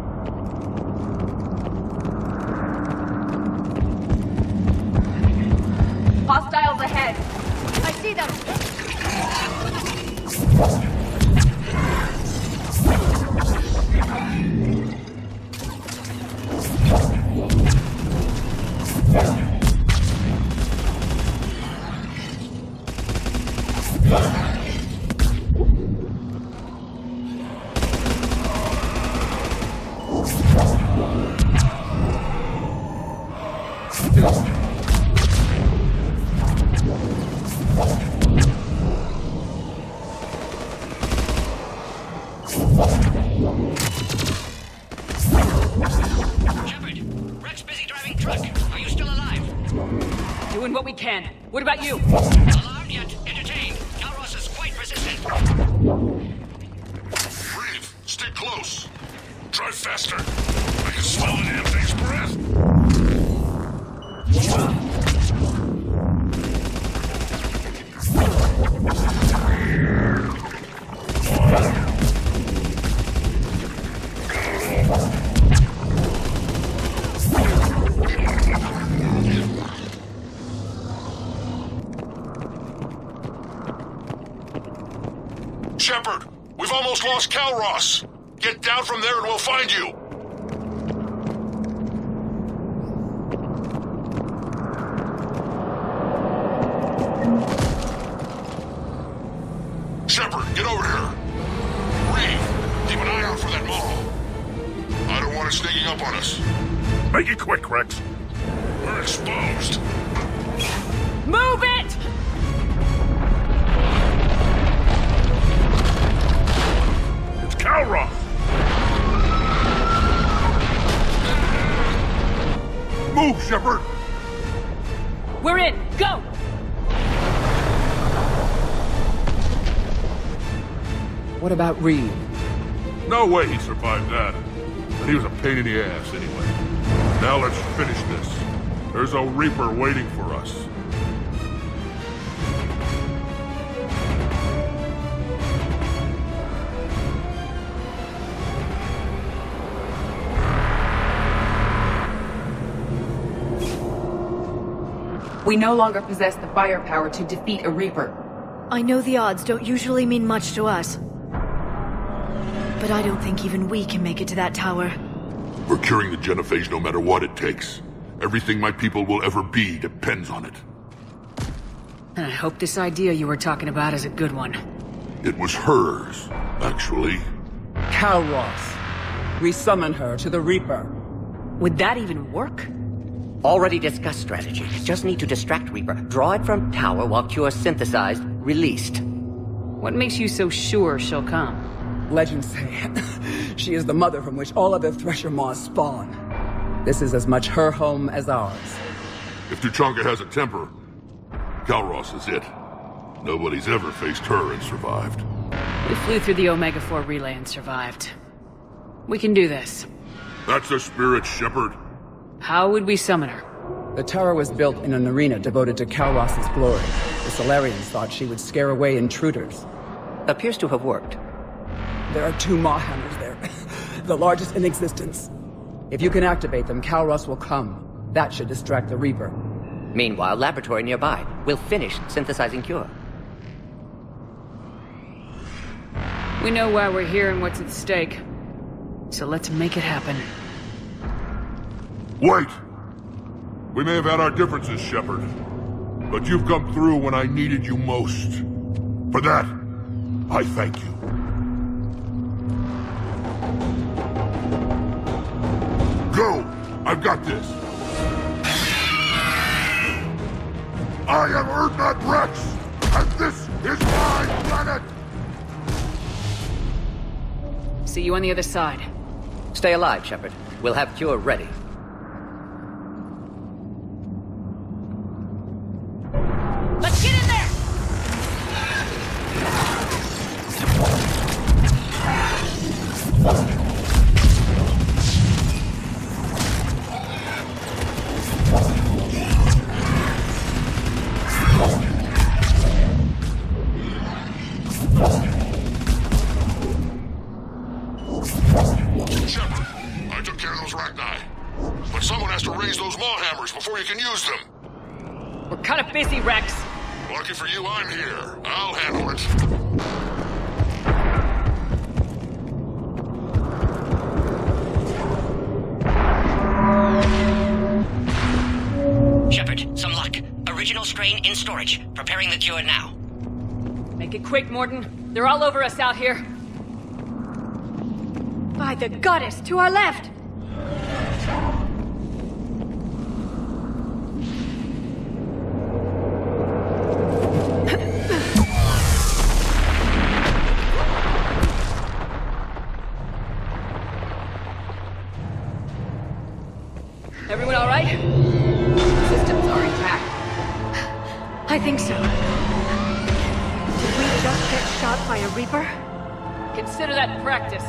Hostiles ahead. I see them! Shepard, Rex busy driving truck. Are you still alive? Doing what we can. What about you? Alarmed yet? Entertained. Calros is quite resistant. Breathe. Stay close. Drive faster. I can smell the damn thing's breath. Shepard, we've almost lost Calros. Get down from there and we'll find you. Shepard, get over here. Reeve, keep an eye out for that Moreau. I don't want it sneaking up on us. Make it quick, Rex. We're exposed. Move it! It's Calros! Move, Shepard! We're in! Go! What about Reeve? No way he survived that. But he was a pain in the ass anyway. Now let's finish this. There's a Reaper waiting for us. We no longer possess the firepower to defeat a Reaper. I know the odds don't usually mean much to us. But I don't think even we can make it to that tower. We're curing the genophage no matter what it takes. Everything my people will ever be depends on it. And I hope this idea you were talking about is a good one. It was hers, actually. Kalros. We summon her to the Reaper. Would that even work? Already discussed strategy. Just need to distract Reaper. Draw it from tower while Cure synthesized, released. What makes you so sure she'll come? Legends say she is the mother from which all other Thresher Maws spawn. This is as much her home as ours. If Tuchanka has a temper, Kalros is it. Nobody's ever faced her and survived. We flew through the Omega four relay and survived. We can do this. That's the spirit, Shepard. How would we summon her? The tower was built in an arena devoted to Kalros' glory. The Shala'Raans thought she would scare away intruders. Appears to have worked. There are two Maw hammers there. The largest in existence. If you can activate them, Kalros will come. That should distract the Reaper. Meanwhile, laboratory nearby. We'll finish synthesizing Cure. We know why we're here and what's at stake. So let's make it happen. Wait! We may have had our differences, Shepard. But you've come through when I needed you most. For that, I thank you. Go! I've got this! I am Urdnot Rex, and this is my planet! See you on the other side. Stay alive, Shepard. We'll have Cure ready. Let's get in there! Shepard, I took care of those Rachni. But someone has to raise those Maw hammers before you can use them. We're kind of busy, Rex. Lucky for you, I'm here. I'll handle it. Shepard, some luck. Original strain in storage. Preparing the cure now. Make it quick, Mordin. They're all over us out here. By the goddess, to our left! Everyone all right? Systems are intact. I think so. Did we just get shot by a Reaper? Consider that practice.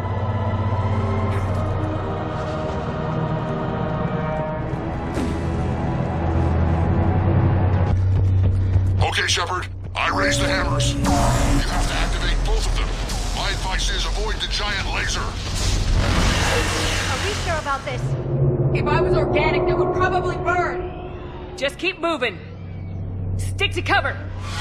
Okay, Shepard. I raised the hammers. You have to activate both of them. My advice is avoid the giant laser. Are we sure about this? If I was organic, that would probably burn. Just keep moving. Stick to cover.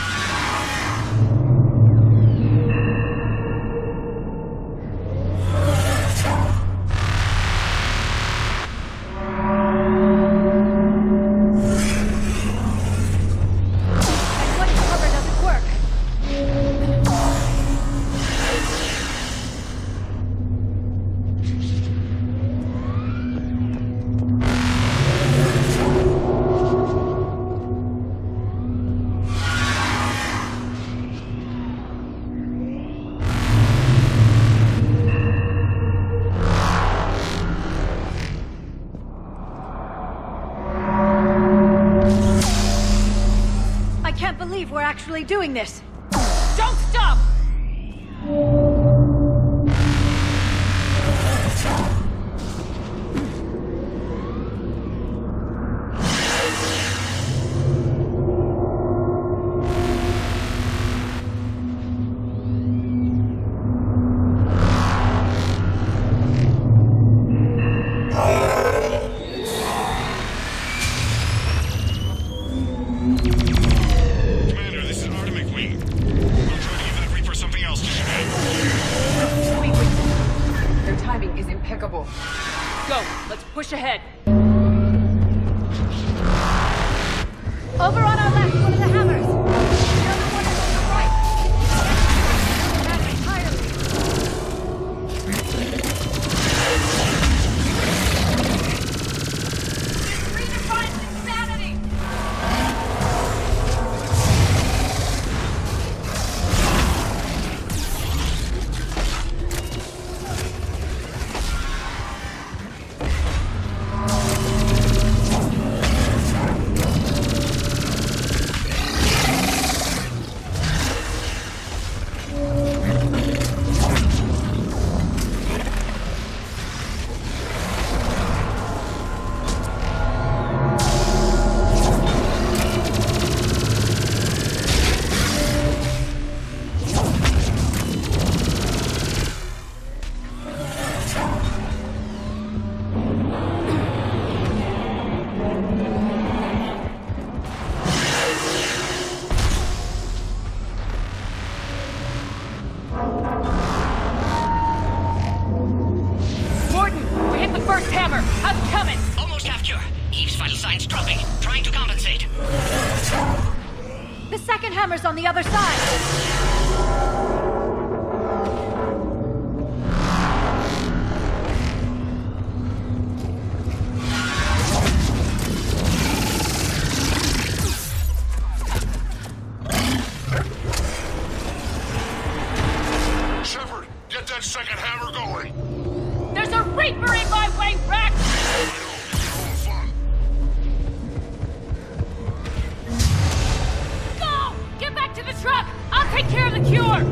We're actually doing this. Don't stop! Sweet witness. Their timing is impeccable. Go, let's push ahead. Over on our left, one of the hammers. The other one is on the right. Back entirely. This redefines insanity. On the other side. Shepard, get that second hammer going. There's a Reaper in my way, Rex! Truck! I'll take care of the cure!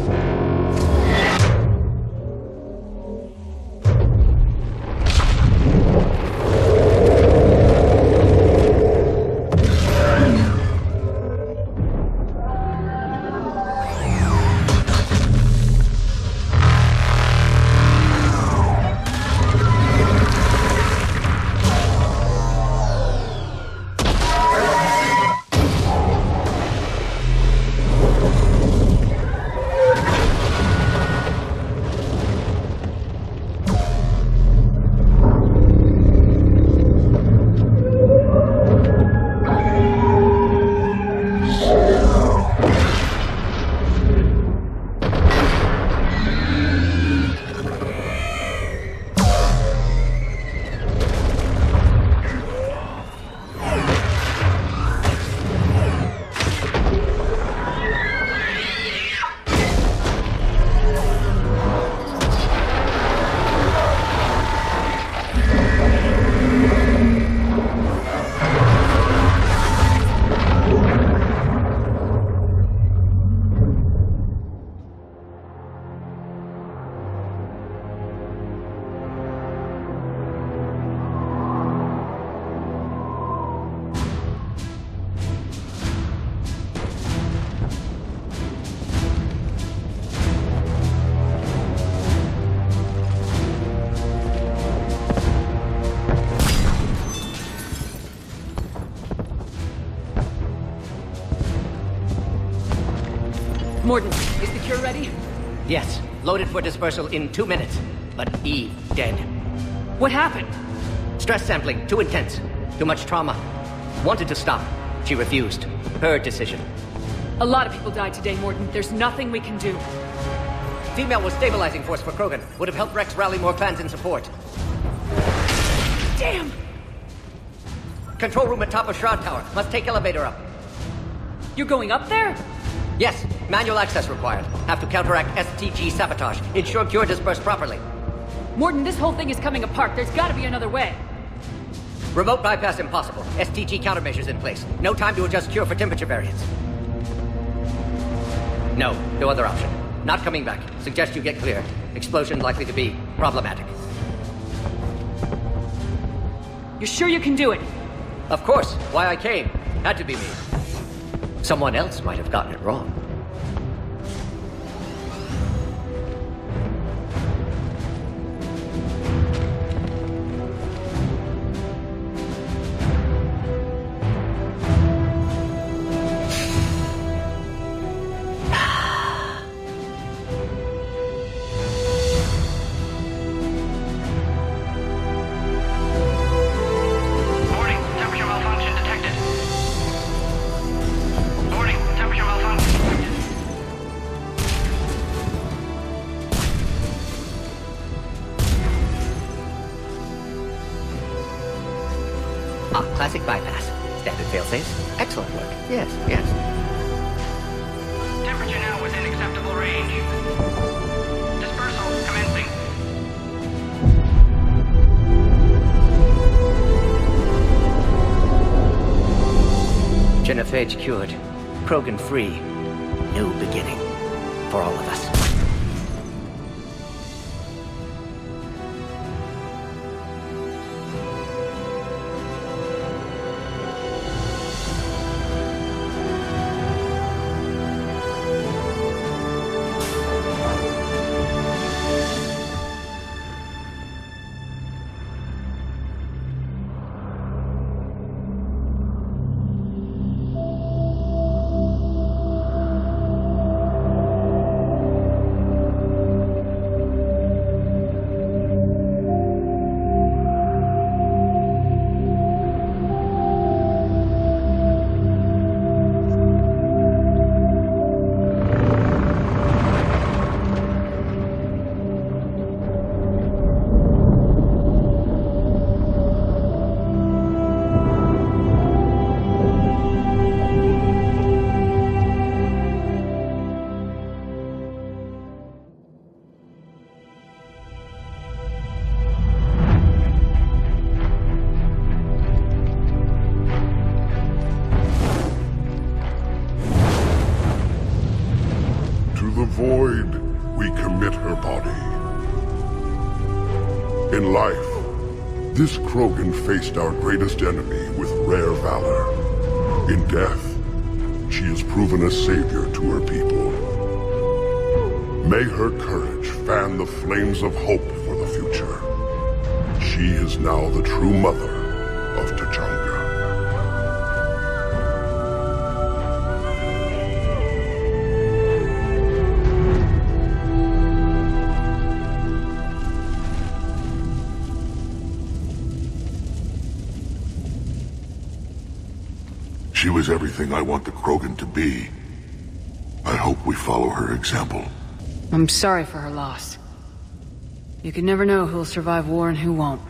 Mordin, is the cure ready? Yes, loaded for dispersal in two minutes. But Eve dead. What happened? Stress sampling, too intense. Too much trauma. Wanted to stop. She refused. Her decision. A lot of people died today, Mordin. There's nothing we can do. Female was stabilizing force for Krogan. Would have helped Rex rally more clans in support. Damn! Control room at top of Shroud Tower. Must take elevator up. You're going up there? Yes. Manual access required. Have to counteract S T G sabotage. Ensure cure dispersed properly. Mordin, this whole thing is coming apart. There's gotta be another way. Remote bypass impossible. S T G countermeasures in place. No time to adjust cure for temperature variance. No, no other option. Not coming back. Suggest you get clear. Explosion likely to be problematic. You're sure you can do it? Of course. Why I came. Had to be me. Someone else might have gotten it wrong. Ah, classic bypass. Standard failsafe. Excellent work. Yes, yes. Temperature now within acceptable range. Dispersal commencing. Genophage cured. Krogan free. New beginning. For all of us. void, we commit her body. In life, this Krogan faced our greatest enemy with rare valor. In death, she has proven a savior to her people. May her courage fan the flames of hope for the future. She is now the true mother of Tuchanka. She was everything I want the Krogan to be. I hope we follow her example. I'm sorry for her loss. You can never know who'll survive war and who won't.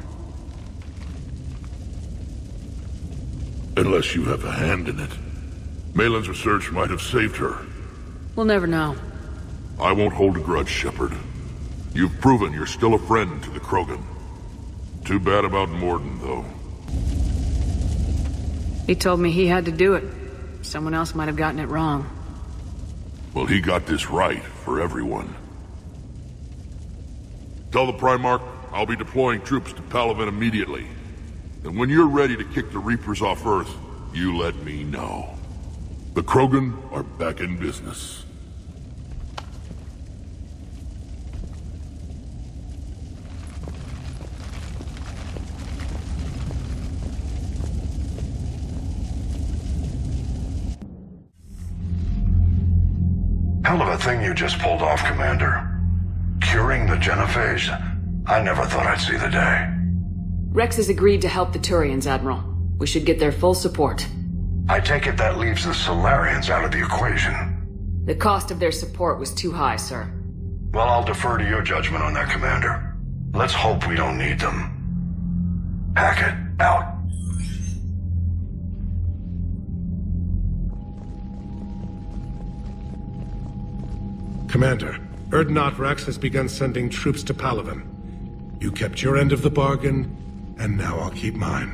Unless you have a hand in it. Malin's research might have saved her. We'll never know. I won't hold a grudge, Shepard. You've proven you're still a friend to the Krogan. Too bad about Morden, though. He told me he had to do it. Someone else might have gotten it wrong. Well, he got this right for everyone. Tell the Primarch I'll be deploying troops to Palaven immediately. And when you're ready to kick the Reapers off Earth, you let me know. The Krogan are back in business. Hell of a thing you just pulled off, Commander. Curing the genophage? I never thought I'd see the day. Rex has agreed to help the Turians, Admiral. We should get their full support. I take it that leaves the Shala'Raans out of the equation. The cost of their support was too high, sir. Well, I'll defer to your judgment on that, Commander. Let's hope we don't need them. Hackett, out. Commander, Urdnot Rex has begun sending troops to Palaven. You kept your end of the bargain, and now I'll keep mine.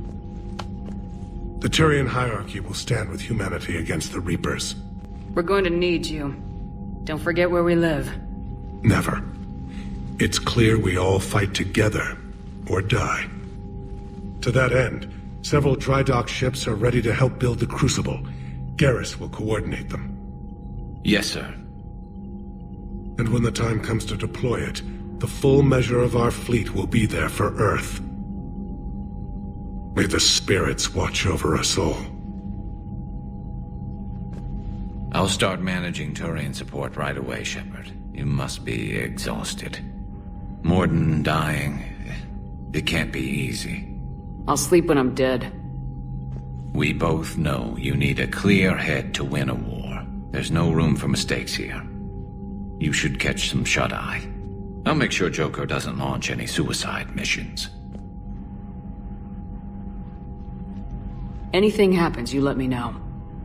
The Turian hierarchy will stand with humanity against the Reapers. We're going to need you. Don't forget where we live. Never. It's clear we all fight together, or die. To that end, several dry dock ships are ready to help build the Crucible. Garrus will coordinate them. Yes, sir. And when the time comes to deploy it, the full measure of our fleet will be there for Earth. May the spirits watch over us all. I'll start managing Turian support right away, Shepard. You must be exhausted. Morden dying, it can't be easy. I'll sleep when I'm dead. We both know you need a clear head to win a war. There's no room for mistakes here. You should catch some shut-eye. I'll make sure Joker doesn't launch any suicide missions. Anything happens, you let me know.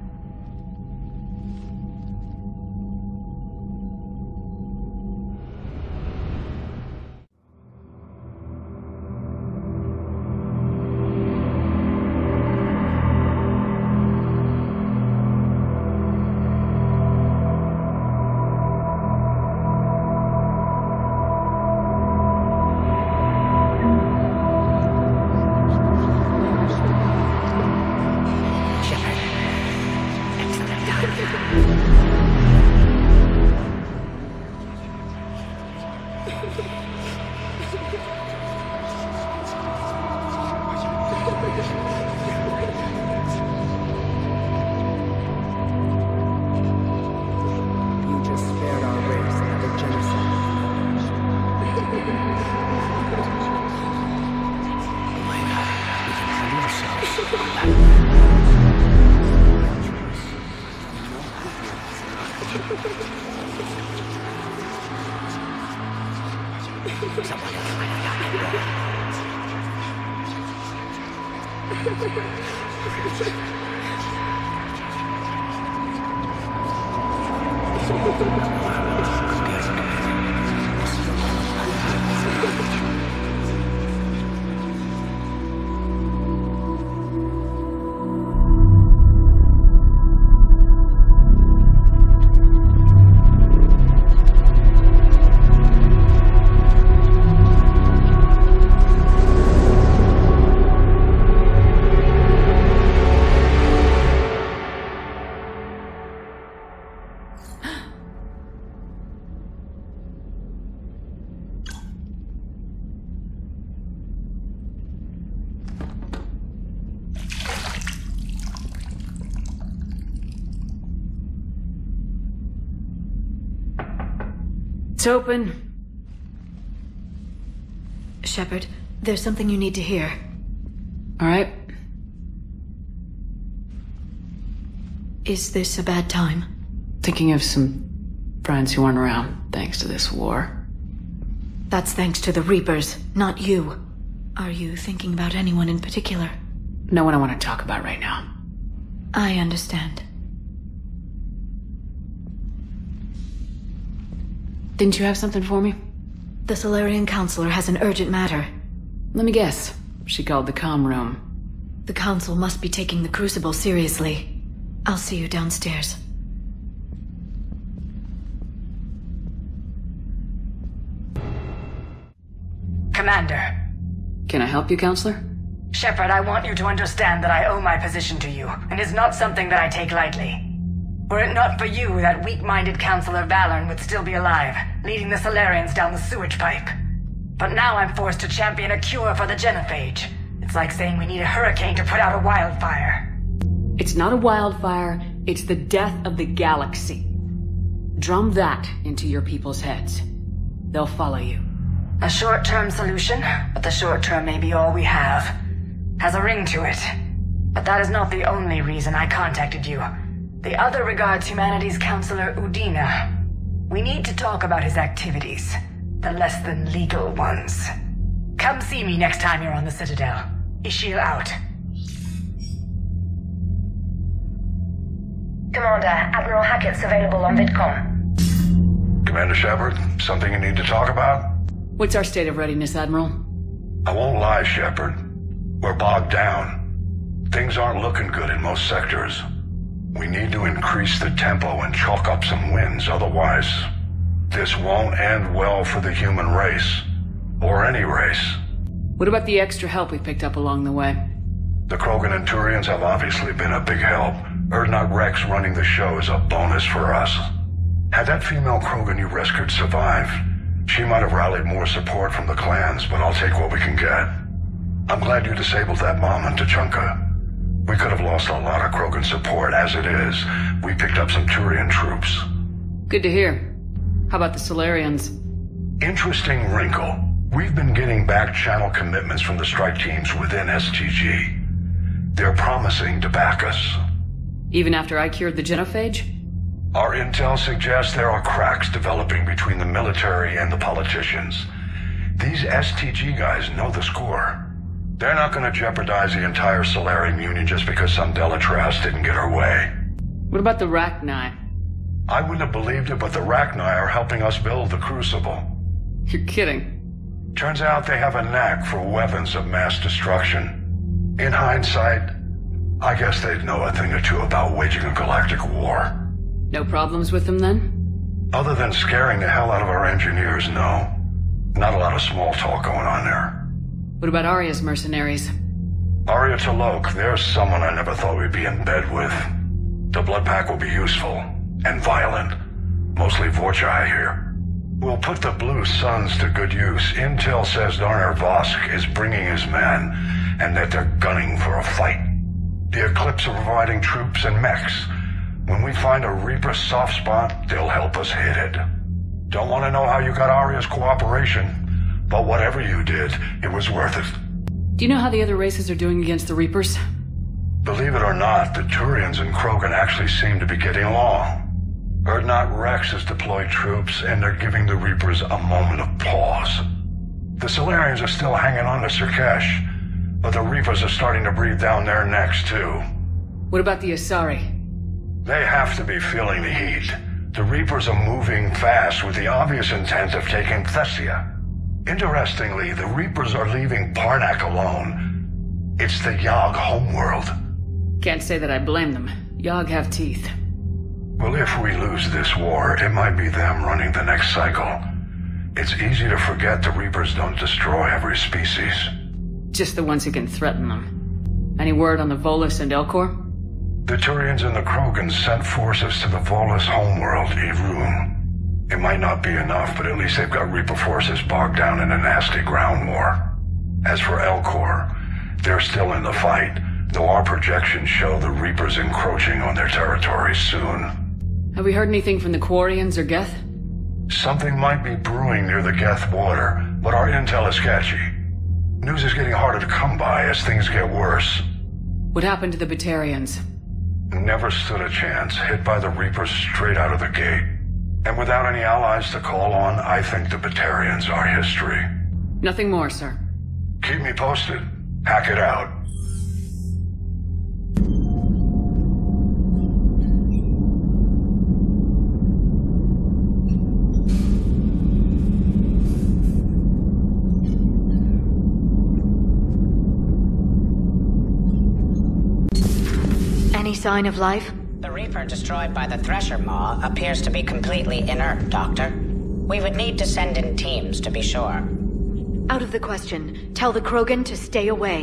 It's open. Shepard, there's something you need to hear. All right. Is this a bad time? Thinking of some friends who aren't around, thanks to this war. That's thanks to the Reapers, not you. Are you thinking about anyone in particular? No one I want to talk about right now. I understand. Didn't you have something for me? The Shala'Raan Counselor has an urgent matter. Let me guess. She called the comm room. The Council must be taking the Crucible seriously. I'll see you downstairs. Commander. Can I help you, Counselor? Shepard, I want you to understand that I owe my position to you, and it's not something that I take lightly. Were it not for you, that weak-minded Counselor Valorn would still be alive, leading the Shala'Raans down the sewage pipe. But now I'm forced to champion a cure for the genophage. It's like saying we need a hurricane to put out a wildfire. It's not a wildfire, it's the death of the galaxy. Drum that into your people's heads. They'll follow you. A short-term solution, but the short term may be all we have. Has a ring to it. But that is not the only reason I contacted you. The other regards humanity's Counselor Udina. We need to talk about his activities. The less than legal ones. Come see me next time you're on the Citadel. Ishil out. Commander, Admiral Hackett's available on VidCom. Commander Shepard, something you need to talk about? What's our state of readiness, Admiral? I won't lie, Shepard. We're bogged down. Things aren't looking good in most sectors. We need to increase the tempo and chalk up some wins, otherwise this won't end well for the human race. Or any race. What about the extra help we picked up along the way? The Krogan and Turians have obviously been a big help. Urdnot Rex running the show is a bonus for us. Had that female Krogan you rescued survived, she might have rallied more support from the clans, but I'll take what we can get. I'm glad you disabled that bomb on Tuchanka. We could have lost a lot of Krogan support. As it is, we picked up some Turian troops. Good to hear. How about the Solarians? Interesting wrinkle. We've been getting back-channel commitments from the strike teams within S T G. They're promising to back us. Even after I cured the genophage? Our intel suggests there are cracks developing between the military and the politicians. These S T G guys know the score. They're not gonna jeopardize the entire Shala'Raan Union just because some Delatras didn't get her way. What about the Rachni? I wouldn't have believed it, but the Rachni are helping us build the Crucible. You're kidding. Turns out they have a knack for weapons of mass destruction. In hindsight, I guess they'd know a thing or two about waging a galactic war. No problems with them then? Other than scaring the hell out of our engineers, no. Not a lot of small talk going on there. What about Aria's mercenaries? Aria Talok, there's someone I never thought we'd be in bed with. The Blood Pack will be useful, and violent. Mostly Vorcha, I hear. We'll put the Blue Suns to good use. Intel says Darner Vosk is bringing his men, and that they're gunning for a fight. The Eclipse are providing troops and mechs. When we find a Reaper soft spot, they'll help us hit it. Don't want to know how you got Aria's cooperation, but whatever you did, it was worth it. Do you know how the other races are doing against the Reapers? Believe it or not, the Turians and Krogan actually seem to be getting along. Urdnot Rex has deployed troops, and they're giving the Reapers a moment of pause. The Shala'Raans are still hanging on to Surkesh, but the Reapers are starting to breathe down their necks, too. What about the Asari? They have to be feeling the heat. The Reapers are moving fast with the obvious intent of taking Thessia. Interestingly, the Reapers are leaving Parnak alone. It's the Yogg homeworld. Can't say that I blame them. Yogg have teeth. Well, if we lose this war, it might be them running the next cycle. It's easy to forget the Reapers don't destroy every species. Just the ones who can threaten them. Any word on the Volus and Elcor? The Turians and the Krogans sent forces to the Volus homeworld, Irun. It might not be enough, but at least they've got Reaper forces bogged down in a nasty ground war. As for Elcor, they're still in the fight, though our projections show the Reapers encroaching on their territory soon. Have we heard anything from the Quarians or Geth? Something might be brewing near the Geth border, but our intel is sketchy. News is getting harder to come by as things get worse. What happened to the Batarians? Never stood a chance, hit by the Reapers straight out of the gate. And without any allies to call on, I think the Batarians are history. Nothing more, sir. Keep me posted. Hackett out. Any sign of life? The Reaper destroyed by the Thresher Maw appears to be completely inert, Doctor. We would need to send in teams to be sure. Out of the question. Tell the Krogan to stay away.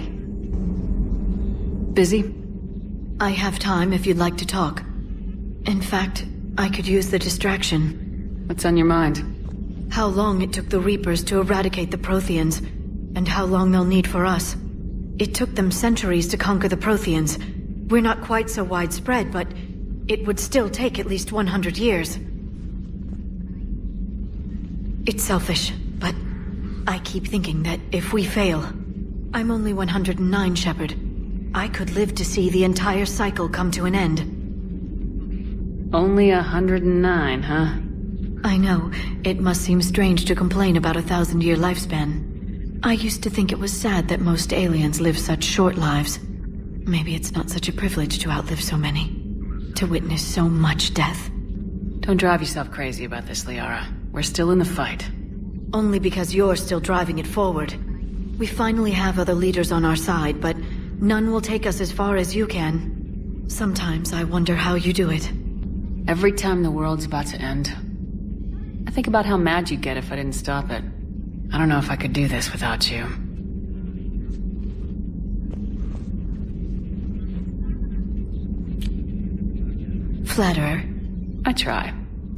Busy? I have time if you'd like to talk. In fact, I could use the distraction. What's on your mind? How long it took the Reapers to eradicate the Protheans, and how long they'll need for us. It took them centuries to conquer the Protheans. We're not quite so widespread, but it would still take at least one hundred years. It's selfish, but I keep thinking that if we fail... I'm only one hundred nine, Shepard. I could live to see the entire cycle come to an end. Only one hundred nine, huh? I know. It must seem strange to complain about a thousand-year lifespan. I used to think it was sad that most aliens live such short lives. Maybe it's not such a privilege to outlive so many. To witness so much death. Don't drive yourself crazy about this, Liara. We're still in the fight. Only because you're still driving it forward. We finally have other leaders on our side, but none will take us as far as you can. Sometimes I wonder how you do it. Every time the world's about to end, I think about how mad you'd get if I didn't stop it. I don't know if I could do this without you. Flatterer. I try.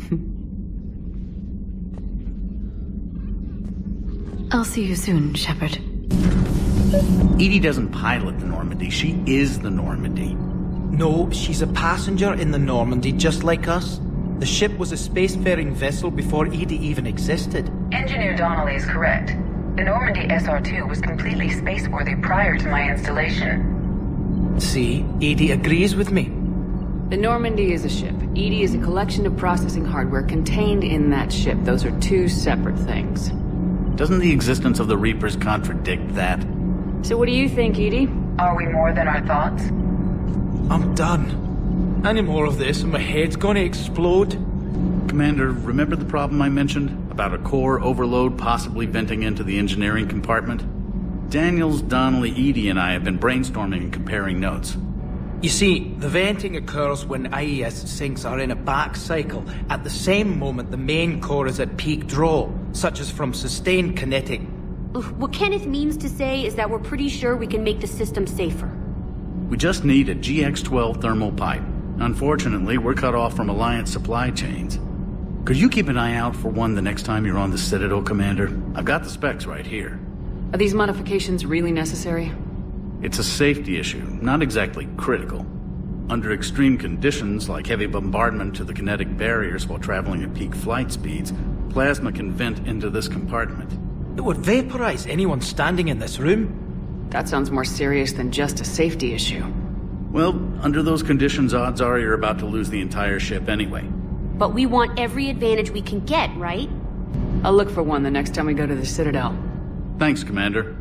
I'll see you soon, Shepard. Edie doesn't pilot the Normandy, she is the Normandy. No, she's a passenger in the Normandy, just like us. The ship was a spacefaring vessel before Edie even existed. Engineer Donnelly is correct. The Normandy S R two was completely spaceworthy prior to my installation. See, Edie agrees with me. The Normandy is a ship. Edie is a collection of processing hardware contained in that ship. Those are two separate things. Doesn't the existence of the Reapers contradict that? So what do you think, Edie? Are we more than our thoughts? I'm done. Any more of this and my head's gonna explode. Commander, remember the problem I mentioned? About a core overload possibly venting into the engineering compartment? Daniels, Donnelly, Edie, and I have been brainstorming and comparing notes. You see, the venting occurs when I E S sinks are in a back cycle at the same moment the main core is at peak draw, such as from sustained kinetic. What Kenneth means to say is that we're pretty sure we can make the system safer. We just need a G X twelve thermal pipe. Unfortunately, we're cut off from Alliance supply chains. Could you keep an eye out for one the next time you're on the Citadel, Commander? I've got the specs right here. Are these modifications really necessary? It's a safety issue, not exactly critical. Under extreme conditions, like heavy bombardment to the kinetic barriers while traveling at peak flight speeds, plasma can vent into this compartment. It would vaporize anyone standing in this room. That sounds more serious than just a safety issue. Well, under those conditions, odds are you're about to lose the entire ship anyway. But we want every advantage we can get, right? I'll look for one the next time we go to the Citadel. Thanks, Commander.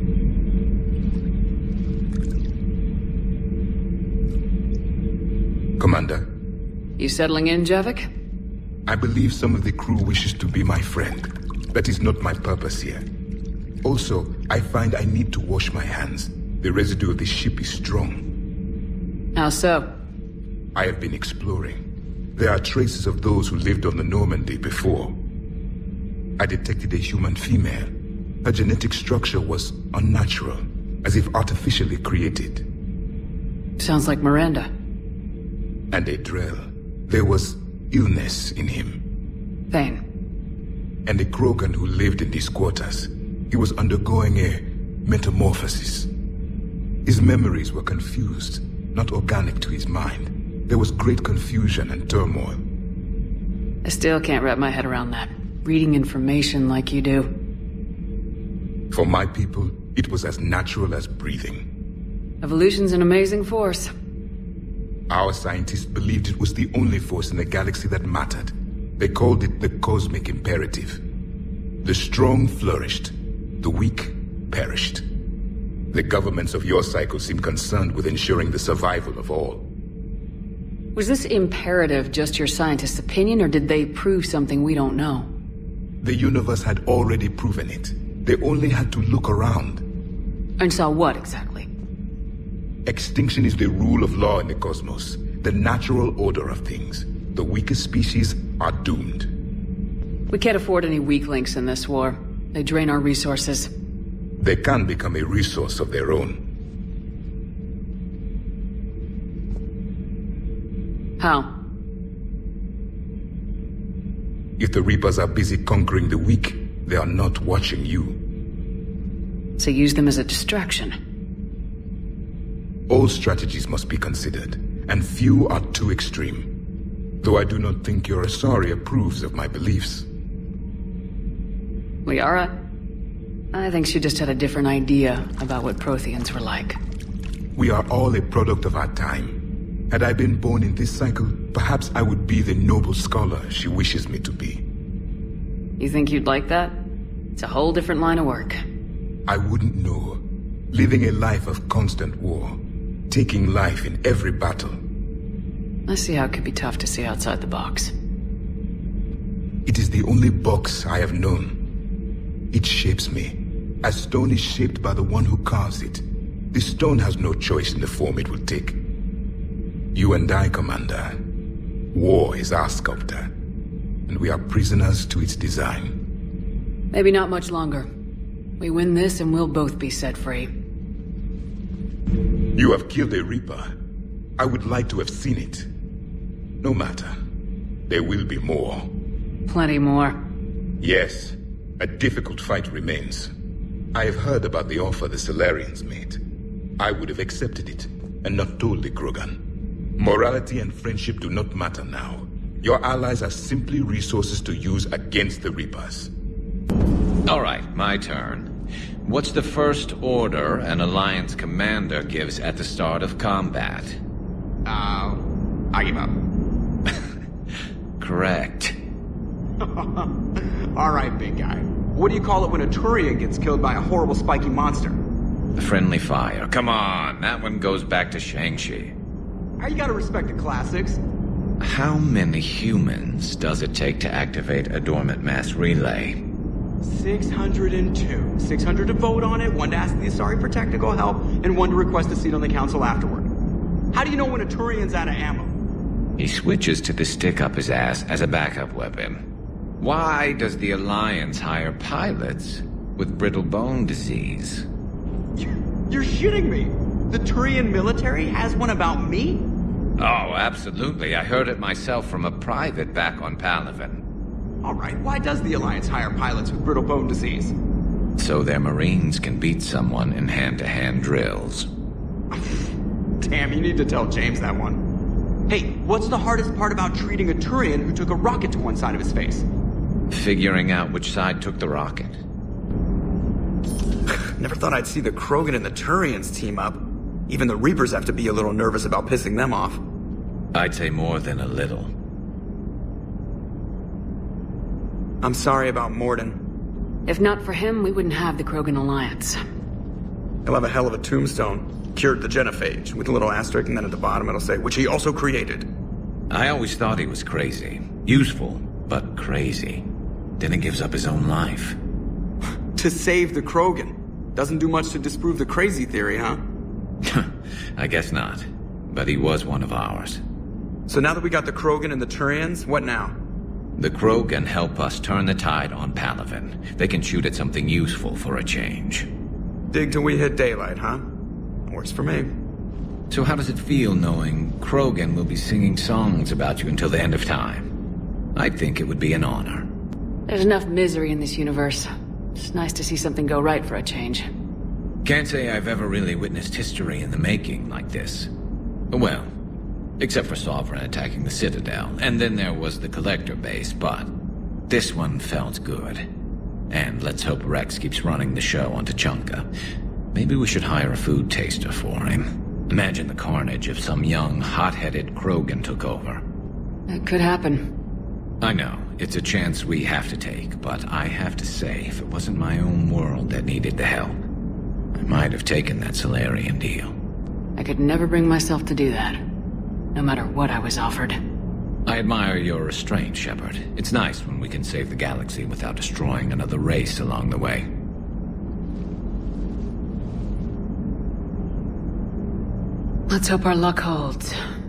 Commander. You settling in, Javik? I believe some of the crew wishes to be my friend. That is not my purpose here. Also, I find I need to wash my hands. The residue of the ship is strong. How so? I have been exploring. There are traces of those who lived on the Normandy before. I detected a human female. Her genetic structure was unnatural, as if artificially created. Sounds like Miranda. And a drill. There was illness in him. Pain. And a Krogan who lived in these quarters. He was undergoing a metamorphosis. His memories were confused, not organic to his mind. There was great confusion and turmoil. I still can't wrap my head around that. Reading information like you do. For my people, it was as natural as breathing. Evolution's an amazing force. Our scientists believed it was the only force in the galaxy that mattered. They called it the cosmic imperative. The strong flourished, the weak perished. The governments of your cycle seem concerned with ensuring the survival of all. Was this imperative just your scientists' opinion, or did they prove something we don't know? The universe had already proven it. They only had to look around. And saw what exactly? Extinction is the rule of law in the cosmos, the natural order of things. The weakest species are doomed. We can't afford any weak links in this war. They drain our resources. They can become a resource of their own. How? If the Reapers are busy conquering the weak, they are not watching you. So use them as a distraction. All strategies must be considered, and few are too extreme. Though I do not think your Asari approves of my beliefs. Liara? I think she just had a different idea about what Protheans were like. We are all a product of our time. Had I been born in this cycle, perhaps I would be the noble scholar she wishes me to be. You think you'd like that? It's a whole different line of work. I wouldn't know. Living a life of constant war. Taking life in every battle. I see how it could be tough to see outside the box. It is the only box I have known. It shapes me, as stone is shaped by the one who carves it. The stone has no choice in the form it will take. You and I, Commander. War is our sculptor, and we are prisoners to its design. Maybe not much longer. We win this and we'll both be set free. You have killed a Reaper. I would like to have seen it. No matter. There will be more. Plenty more. Yes. A difficult fight remains. I have heard about the offer the Salarians made. I would have accepted it, and not told the Krogan. Morality and friendship do not matter now. Your allies are simply resources to use against the Reapers. All right, my turn. What's the first order an Alliance commander gives at the start of combat? Uh, I give up. Correct. All right, big guy. What do you call it when a Turian gets killed by a horrible spiky monster? The friendly fire. Come on, that one goes back to Shang-Chi. How you gotta respect the classics? How many humans does it take to activate a dormant mass relay? six hundred two. six hundred to vote on it, one to ask the Asari for technical help, and one to request a seat on the council afterward. How do you know when a Turian's out of ammo? He switches to the stick up his ass as a backup weapon. Why does the Alliance hire pilots with brittle bone disease? You're shitting me! The Turian military has one about me? Oh, absolutely. I heard it myself from a private back on Palaven. Alright, why does the Alliance hire pilots with brittle bone disease? So their Marines can beat someone in hand-to-hand drills. Damn, you need to tell James that one. Hey, what's the hardest part about treating a Turian who took a rocket to one side of his face? Figuring out which side took the rocket. Never thought I'd see the Krogan and the Turians team up. Even the Reapers have to be a little nervous about pissing them off. I'd say more than a little. I'm sorry about Morden. If not for him, we wouldn't have the Krogan Alliance. He'll have a hell of a tombstone. Cured the genophage, with a little asterisk, and then at the bottom it'll say, which he also created. I always thought he was crazy. Useful, but crazy. Then he gives up his own life. To save the Krogan. Doesn't do much to disprove the crazy theory, huh? I guess not. But he was one of ours. So now that we got the Krogan and the Turians, what now? The Krogan help us turn the tide on Palaven. They can shoot at something useful for a change. Dig till we hit daylight, huh? Works for me. So how does it feel knowing Krogan will be singing songs about you until the end of time? I think it would be an honor. There's enough misery in this universe. It's nice to see something go right for a change. Can't say I've ever really witnessed history in the making like this. Well, except for Sovereign attacking the Citadel, and then there was the Collector base, but this one felt good. And let's hope Rex keeps running the show on Tuchanka. Maybe we should hire a food taster for him. Imagine the carnage if some young, hot-headed Krogan took over. It could happen. I know, it's a chance we have to take, but I have to say, if it wasn't my own world that needed the help, I might have taken that Shala'Raan deal. I could never bring myself to do that, no matter what I was offered. I admire your restraint, Shepard. It's nice when we can save the galaxy without destroying another race along the way. Let's hope our luck holds.